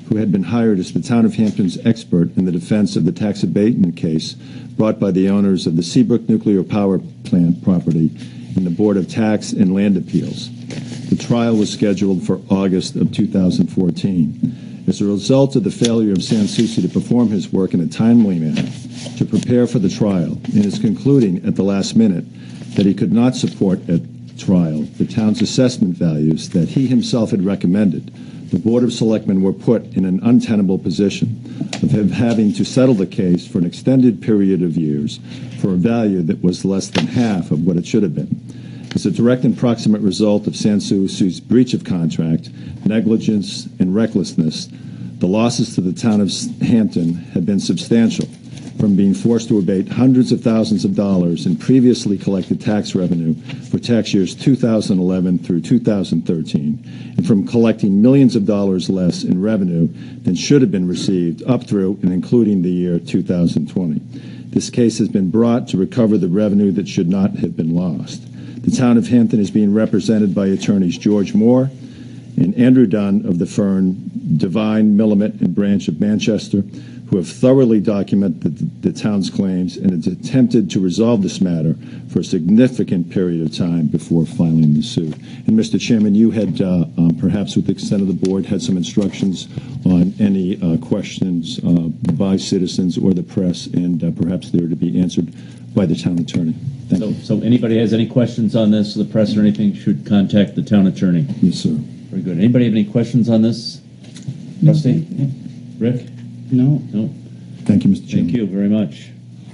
who had been hired as the Town of Hampton's expert in the defense of the tax abatement case brought by the owners of the Seabrook Nuclear Power Plant property in the Board of Tax and Land Appeals. The trial was scheduled for August of two thousand fourteen. As a result of the failure of Sanssouci to perform his work in a timely manner to prepare for the trial, and is concluding at the last minute that he could not support at trial the town's assessment values that he himself had recommended, the Board of Selectmen were put in an untenable position of him having to settle the case for an extended period of years for a value that was less than half of what it should have been. As a direct and proximate result of Sanssouci's breach of contract, negligence, and recklessness, the losses to the town of Hampton have been substantial, from being forced to abate hundreds of thousands of dollars in previously collected tax revenue for tax years two thousand eleven through two thousand thirteen, and from collecting millions of dollars less in revenue than should have been received up through and including the year two thousand twenty. This case has been brought to recover the revenue that should not have been lost. The town of Hampton is being represented by attorneys George Moore and Andrew Dunn of the firm Devine, Millamette, and Branch of Manchester, who have thoroughly documented the, the town's claims and has attempted to resolve this matter for a significant period of time before filing the suit. And Mister Chairman, you had, uh, um, perhaps with the consent of the board, had some instructions on any uh, questions uh, by citizens or the press, and uh, perhaps they were to be answered by the town attorney. Thank so, you. So anybody has any questions on this, the press or anything, should contact the town attorney. Yes, sir. Very good. Anybody have any questions on this? Trustee? Rick? No. No. Thank you, Mister Chairman. Thank you very much.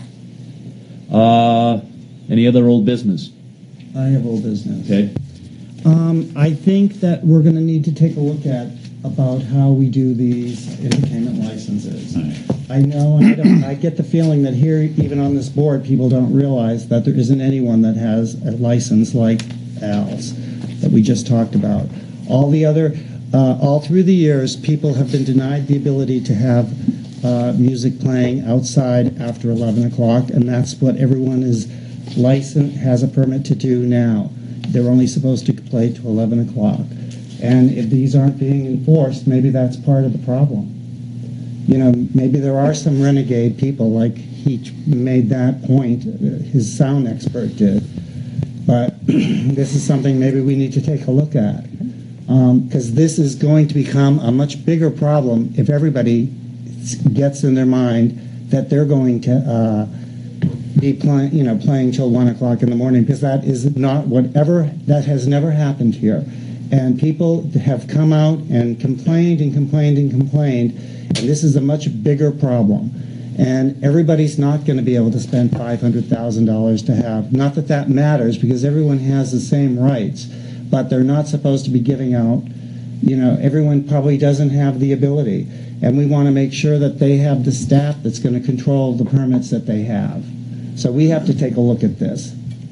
Uh, any other old business? I have old business. Okay. Um, I think that we're going to need to take a look at about how we do these entertainment licenses. I know, and I, don't, I get the feeling that here, even on this board, people don't realize that there isn't anyone that has a license like Al's that we just talked about. All the other, uh, all through the years, people have been denied the ability to have uh, music playing outside after eleven o'clock, and that's what everyone is licensed, has a permit to do now. They're only supposed to play to eleven o'clock. And if these aren't being enforced, maybe that's part of the problem. You know, maybe there are some renegade people, like he made that point, his sound expert did. But this is something maybe we need to take a look at. Because um, this is going to become a much bigger problem if everybody gets in their mind that they're going to uh, be playing, you know, playing till one o'clock in the morning, because that is not whatever, that has never happened here. And people have come out and complained and complained and complained, and this is a much bigger problem. And everybody's not going to be able to spend five hundred thousand dollars to have, not that that matters, because everyone has the same rights, but they're not supposed to be giving out, you know, everyone probably doesn't have the ability. And we want to make sure that they have the staff that's going to control the permits that they have. So we have to take a look at this.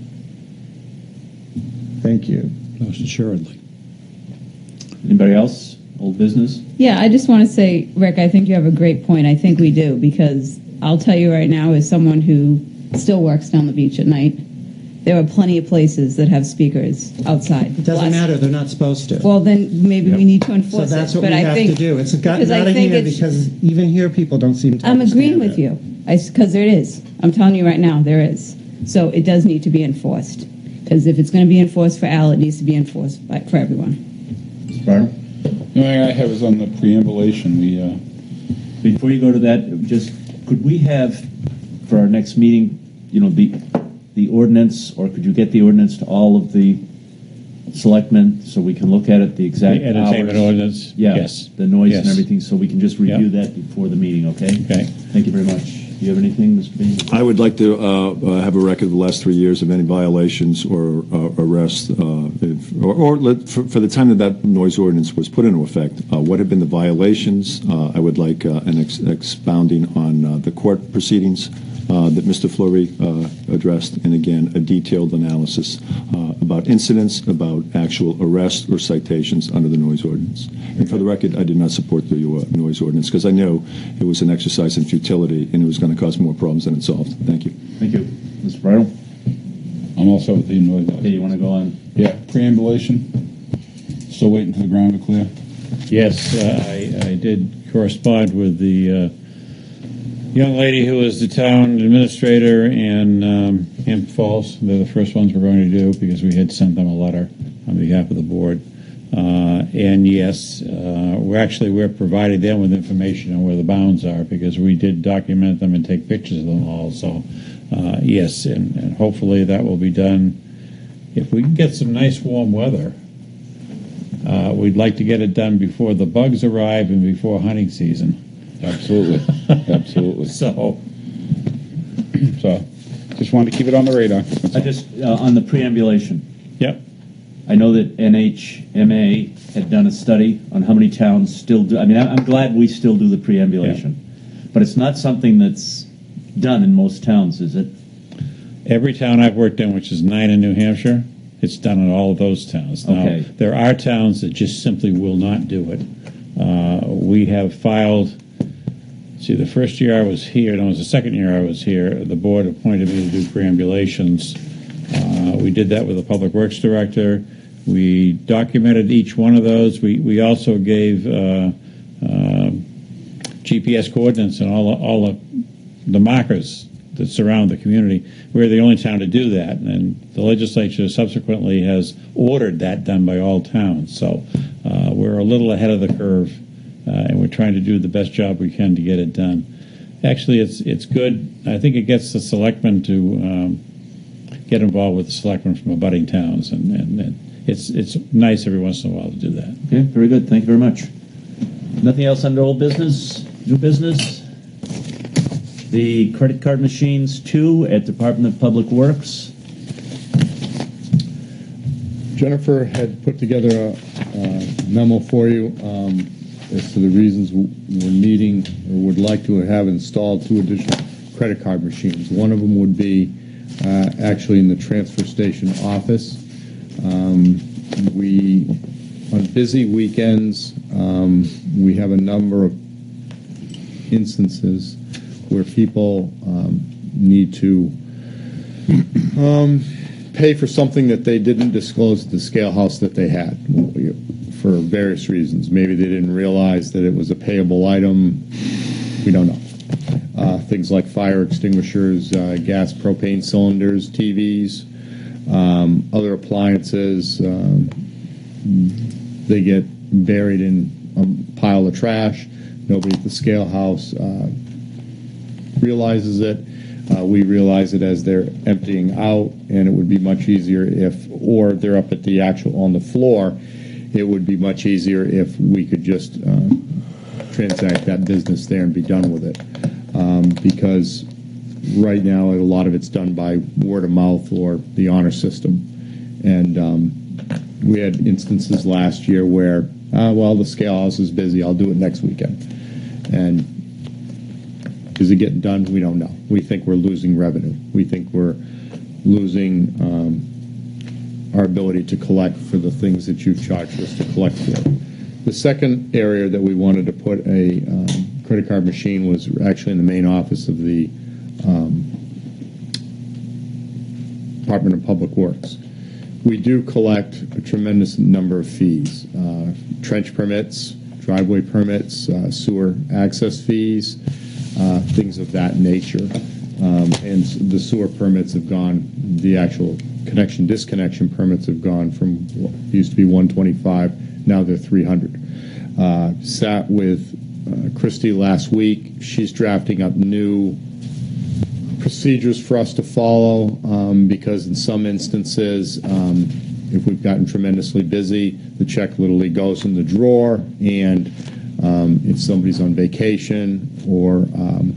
Thank you. Most assuredly. Anybody else? Old business? Yeah, I just want to say, Rick, I think you have a great point. I think we do, because I'll tell you right now, as someone who still works down the beach at night, there are plenty of places that have speakers outside. It doesn't matter. They're not supposed to. Well, then maybe Yep. we need to enforce it. So that's what but we I have think, to do. It's gotten because I out of think here it's- because even here people don't seem to I'm agreeing understand with you, because there is. I'm telling you right now, there is. So it does need to be enforced. Because if it's going to be enforced for Al, it needs to be enforced by, for everyone. The only thing I have is on the preambulation. We, uh, Before you go to that, just could we have for our next meeting, you know, the the ordinance, or could you get the ordinance to all of the selectmen so we can look at it, the exact The entertainment hours? ordinance? Yeah, Yes. the noise Yes. and everything, so we can just review Yeah. that before the meeting, okay? Okay. Thank you very much. Do you have anything, Mister Bean? I would like to uh, uh, have a record of the last three years of any violations or uh, arrests, uh, if, or, or let, for, for the time that that noise ordinance was put into effect. Uh, what have been the violations? Uh, I would like uh, an ex- expounding on uh, the court proceedings uh, that Mister Fleury uh, addressed, and again, a detailed analysis uh, about incidents, about actual arrests or citations under the noise ordinance. And for the record, I did not support the uh, noise ordinance because I know it was an exercise in futility and it was going to cause more problems than it solved. Thank you. Thank you. Mister Bridle? I'm also with the noise. Okay, you want to go on? Yeah, preambulation. Still waiting for the ground to clear. Yes, uh, I, I did correspond with the uh, young lady who was the town administrator in um, Hampton Falls. They're the first ones we're going to do because we had sent them a letter on behalf of the board. Uh, and yes, uh, we're actually we're providing them with information on where the bounds are because we did document them and take pictures of them all. So uh, yes, and, and hopefully that will be done. If we can get some nice warm weather, uh, we'd like to get it done before the bugs arrive and before hunting season. Absolutely, absolutely. So, so just wanted to keep it on the radar. I just uh, on the preambulation. Yep. I know that N H M A had done a study on how many towns still do. I mean, I'm glad we still do the preambulation, yeah. But it's not something that's done in most towns, is it? Every town I've worked in, which is nine in New Hampshire, it's done in all of those towns. Now, okay. There are towns that just simply will not do it. Uh, we have filed. See, the first year I was here, no, it was the second year I was here, the board appointed me to do preambulations. Uh, we did that with the Public Works Director. We documented each one of those. We we also gave uh, uh, G P S coordinates and all the, all the, the markers that surround the community. We're the only town to do that, and the legislature subsequently has ordered that done by all towns. So uh, we're a little ahead of the curve, uh, and we're trying to do the best job we can to get it done. Actually, it's it's good. I think it gets the selectmen to um, get involved with the selectmen from abutting towns, and, and, and it's it's nice every once in a while to do that. Okay, very good. Thank you very much. Nothing else under old business, new business? The credit card machines, too, at Department of Public Works. Jennifer had put together a, a memo for you um, as to the reasons we're needing or would like to have installed two additional credit card machines. One of them would be uh, actually in the transfer station office. Um, we, on busy weekends, um, we have a number of instances where people um, need to um, pay for something that they didn't disclose at the scale house that they had for various reasons. Maybe they didn't realize that it was a payable item. We don't know. Uh, things like fire extinguishers, uh, gas propane cylinders, T Vs, um, other appliances. Um, they get buried in a pile of trash. Nobody at the scale house uh, realizes it. Uh, we realize it as they're emptying out, and it would be much easier if, or they're up at the actual on the floor, it would be much easier if we could just uh, transact that business there and be done with it. Um, because right now a lot of it's done by word of mouth or the honor system. And um, we had instances last year where, uh, well, the scale house is busy, I'll do it next weekend. And is it getting done? We don't know. We think we're losing revenue. We think we're losing um, our ability to collect for the things that you've charged us to collect for. The second area that we wanted to put a um, credit card machine was actually in the main office of the um, Department of Public Works. We do collect a tremendous number of fees, uh, trench permits, driveway permits, uh, sewer access fees, uh, things of that nature. Um, and the sewer permits have gone, the actual connection disconnection permits have gone from what used to be one twenty-five, now they're three hundred. Uh, sat with uh, Christy last week. She's drafting up new procedures for us to follow um, because in some instances, um, if we've gotten tremendously busy, the check literally goes in the drawer, and um, if somebody's on vacation or um,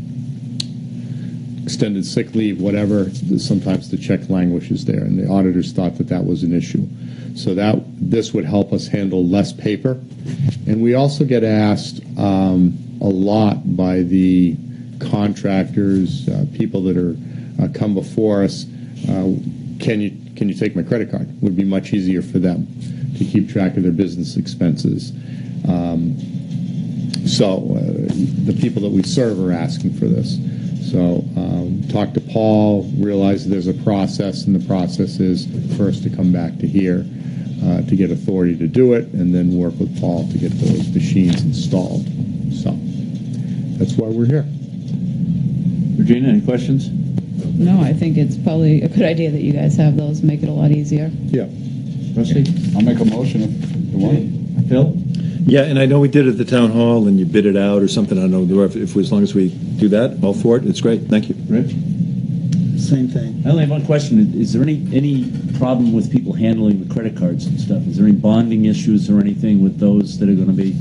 extended sick leave, whatever, sometimes the check languishes there, and the auditors thought that that was an issue. So that this would help us handle less paper. And we also get asked um, a lot by the contractors, uh, people that are uh, come before us, uh, can you can you take my credit card? It would be much easier for them to keep track of their business expenses. Um, so uh, the people that we serve are asking for this. So um, talk to Paul, realize there's a process, and the process is first to come back to here. uh, to get authority to do it, and then work with Paul to get those machines installed. So that's why we're here. Regina, any questions? No, I think it's probably a good idea that you guys have those, make it a lot easier. Yeah. Rusty? I'll make a motion if you want. Phil? Yeah, and I know we did it at the town hall, and you bid it out or something. I don't know if, if as long as we do that, all for it. It's great. Thank you. Rich? Same thing. I only have one question. Is there any any problem with people handling the credit cards and stuff? Is there any bonding issues or anything with those that are going to be?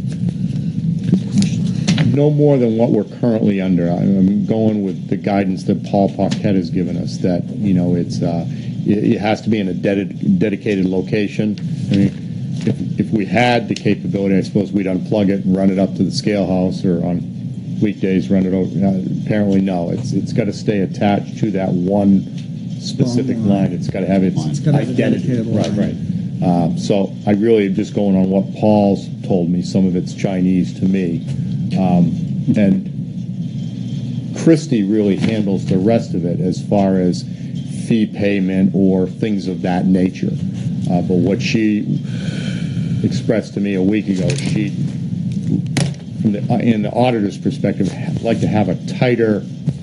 No more than what we're currently under. I'm going with the guidance that Paul Paquette has given us, that, you know, it's uh, it, it has to be in a ded- dedicated location. I mean, if, if we had the capability, I suppose we'd unplug it and run it up to the scale house, or on weekdays run it over. Uh, apparently, no. It's it's got to stay attached to that one specific line. line. It's got to have its It's gotta have a identity. dedicated Right, line. right. Uh, so I really am just going on what Paul's told me. Some of it's Chinese to me. Um, and Christie really handles the rest of it as far as fee payment or things of that nature. Uh, but what she expressed to me a week ago, she, from the, uh, in the auditor's perspective, like to have a tighter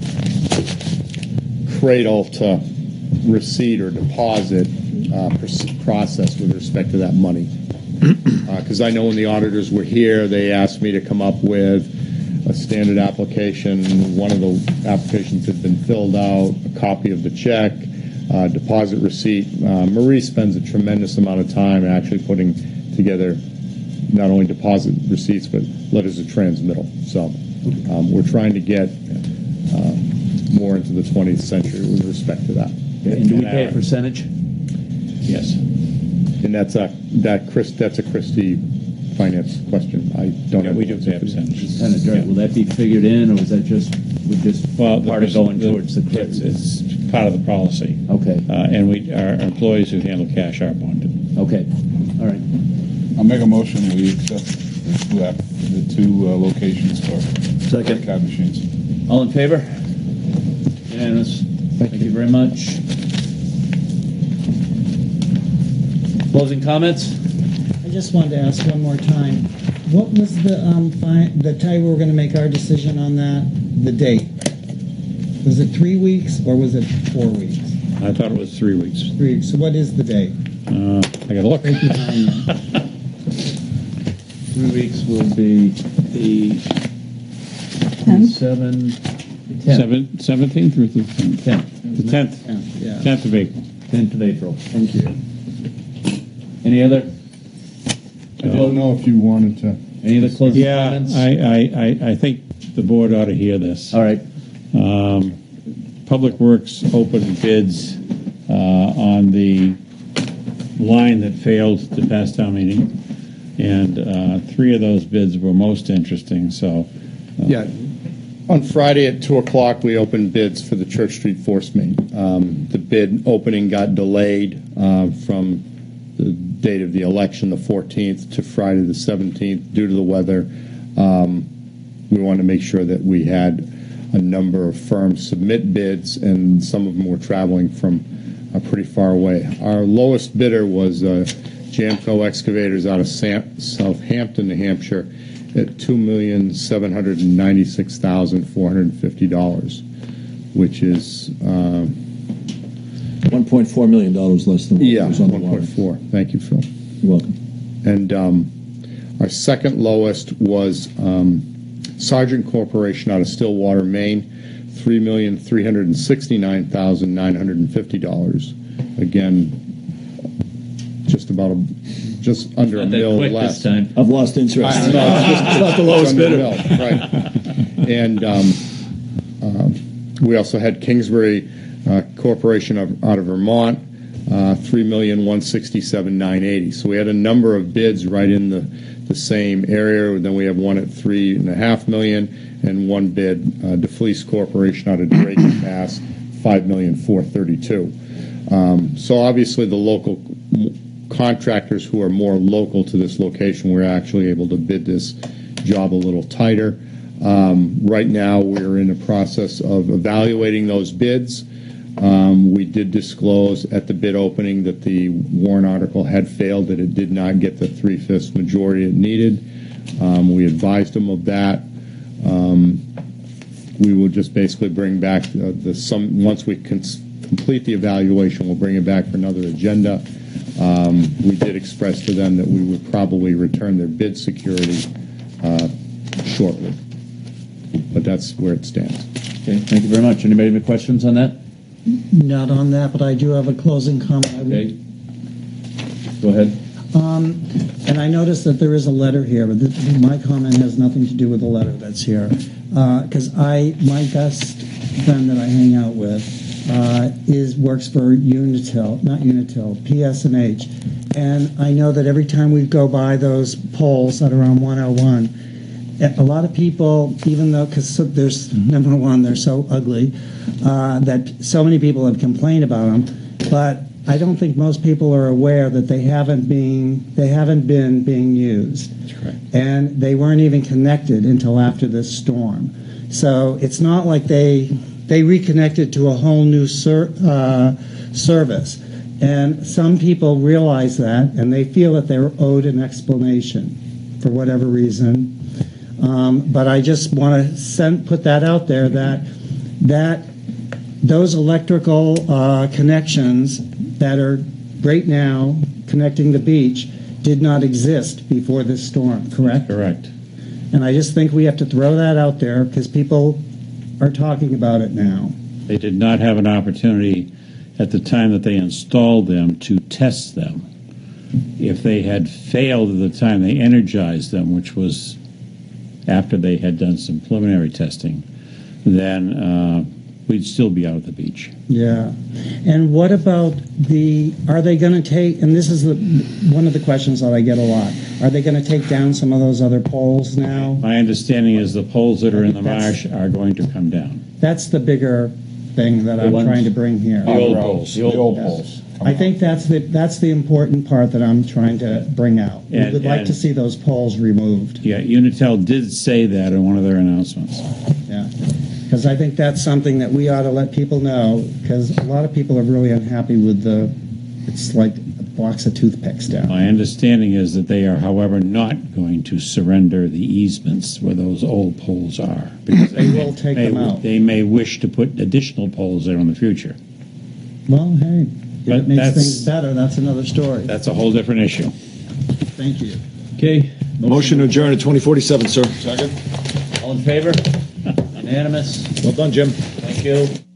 cradle to receipt or deposit uh, process with respect to that money. Because uh, I know when the auditors were here, they asked me to come up with a standard application. One of the applications had been filled out, a copy of the check, uh, deposit receipt. Uh, Marie spends a tremendous amount of time actually putting together not only deposit receipts, but letters of transmittal. So um, we're trying to get uh, more into the twentieth century with respect to that. And do we pay a percentage? Yes. And that's a that Chris that's a Christie finance question. I don't Yeah, have we do pay a percentage. Percentage, right. Will that be figured in, or is that just we just Well, the part of perc- going the- towards the It's, credit? it's part of the policy. Okay. Uh, and we, our employees who handle cash are bonded. Okay. All right. I'll make a motion we accept the two, app- the two uh, locations for Second. card machines. All in favor? Unanimous. Thank you very much. Closing comments? I just wanted to ask one more time. What was the um, fine, the time we were going to make our decision on that? The date? Was it three weeks or was it four weeks? I thought it was three weeks. Three weeks. So what is the date? Uh, I gotta look. Three weeks will be the seven, Seven, seventeenth through the tenth. The tenth. Yeah. Tenth of April. Tenth of April. Thank you. Any other? I don't know if you wanted to. Any other closing Yeah, comments? I, I, I, I think the board ought to hear this. All right. Um, Public Works opened bids uh, on the line that failed to pass town meeting, and uh, three of those bids were most interesting. So, uh, Yeah. On Friday at two o'clock, we opened bids for the Church Street force main. Um, the bid opening got delayed uh, from the date of the election, the fourteenth, to Friday the seventeenth due to the weather. Um, we wanted to make sure that we had a number of firms submit bids, and some of them were traveling from uh, pretty far away. Our lowest bidder was uh, Jamco Excavators out of Sam- Southampton, New Hampshire, at two million seven hundred ninety-six thousand four hundred fifty dollars, which is uh, one point four million dollars less than what yeah, was on the one point four. Thank you, Phil. You're welcome. And um, our second lowest was um, Sargent Corporation out of Stillwater, Maine, three million three hundred sixty-nine thousand nine hundred fifty dollars. Again, just about a, just under a Not that mil quick less. this time. I've lost interest. I It's know. not, it's not the lowest It's under bidder. a mil, right. And um, um, we also had Kingsbury uh, Corporation of, out of Vermont, uh, three million one sixty-seven nine eighty. So we had a number of bids right in the, the same area. Then we have one at three and a half million, and one bid, uh, DeFleece Corporation out of Drake, Mass, five million four thirty-two. Um, so obviously the local contractors who are more local to this location were actually able to bid this job a little tighter. Um, right now we're in the process of evaluating those bids. Um, we did disclose at the bid opening that the warrant article had failed, that it did not get the three-fifths majority it needed. Um, we advised them of that. Um, we will just basically bring back the, the some once we cons- complete the evaluation, we'll bring it back for another agenda. Um, we did express to them that we would probably return their bid security uh, shortly, but that's where it stands. Okay, thank you very much. Anybody have any questions on that? Not on that, but I do have a closing comment. Okay. Go ahead. Um, and I noticed that there is a letter here, but th- my comment has nothing to do with the letter that's here. Because I, my best friend that I hang out with uh, is works for Unitil, not Unitil, P S and H, and I know that every time we go by those poles that are on one oh one, a lot of people, even though, because so, there's number one, they're so ugly uh, that so many people have complained about them, but I don't think most people are aware that they haven't been they haven't been being used. That's correct. And they weren't even connected until after this storm. So it's not like they they reconnected to a whole new ser- uh, service. And some people realize that, and they feel that they're owed an explanation for whatever reason. Um, but I just want to send put that out there that that those electrical uh, connections that are right now connecting the beach did not exist before this storm, correct? Correct. And I just think we have to throw that out there because people are talking about it now. They did not have an opportunity at the time that they installed them to test them. If they had failed at the time they energized them, which was after they had done some preliminary testing, then uh, we'd still be out at the beach. Yeah. And what about the, are they going to take, and this is the, one of the questions that I get a lot, are they going to take down some of those other poles now? My understanding is the poles that are in the marsh are going to come down. That's the bigger thing that The I'm ones- trying to bring here. The old poles. The old Yes. poles. I think that's the that's the important part that I'm trying to bring out. We And- would like and- to see those poles removed. Yeah, Unitel did say that in one of their announcements. Yeah, because I think that's something that we ought to let people know. Because a lot of people are really unhappy with the. It's like a box of toothpicks down. My understanding is that they are, however, not going to surrender the easements where those old poles are. Because They will take may, them out. They may wish to put additional poles there in the future. Well, hey, if But it makes that's- things better, that's another story. That's a whole different issue. Thank you. Okay. Motion to adjourn at twenty forty-seven, sir. Second. All in favor? Unanimous. Well done, Jim. Thank you.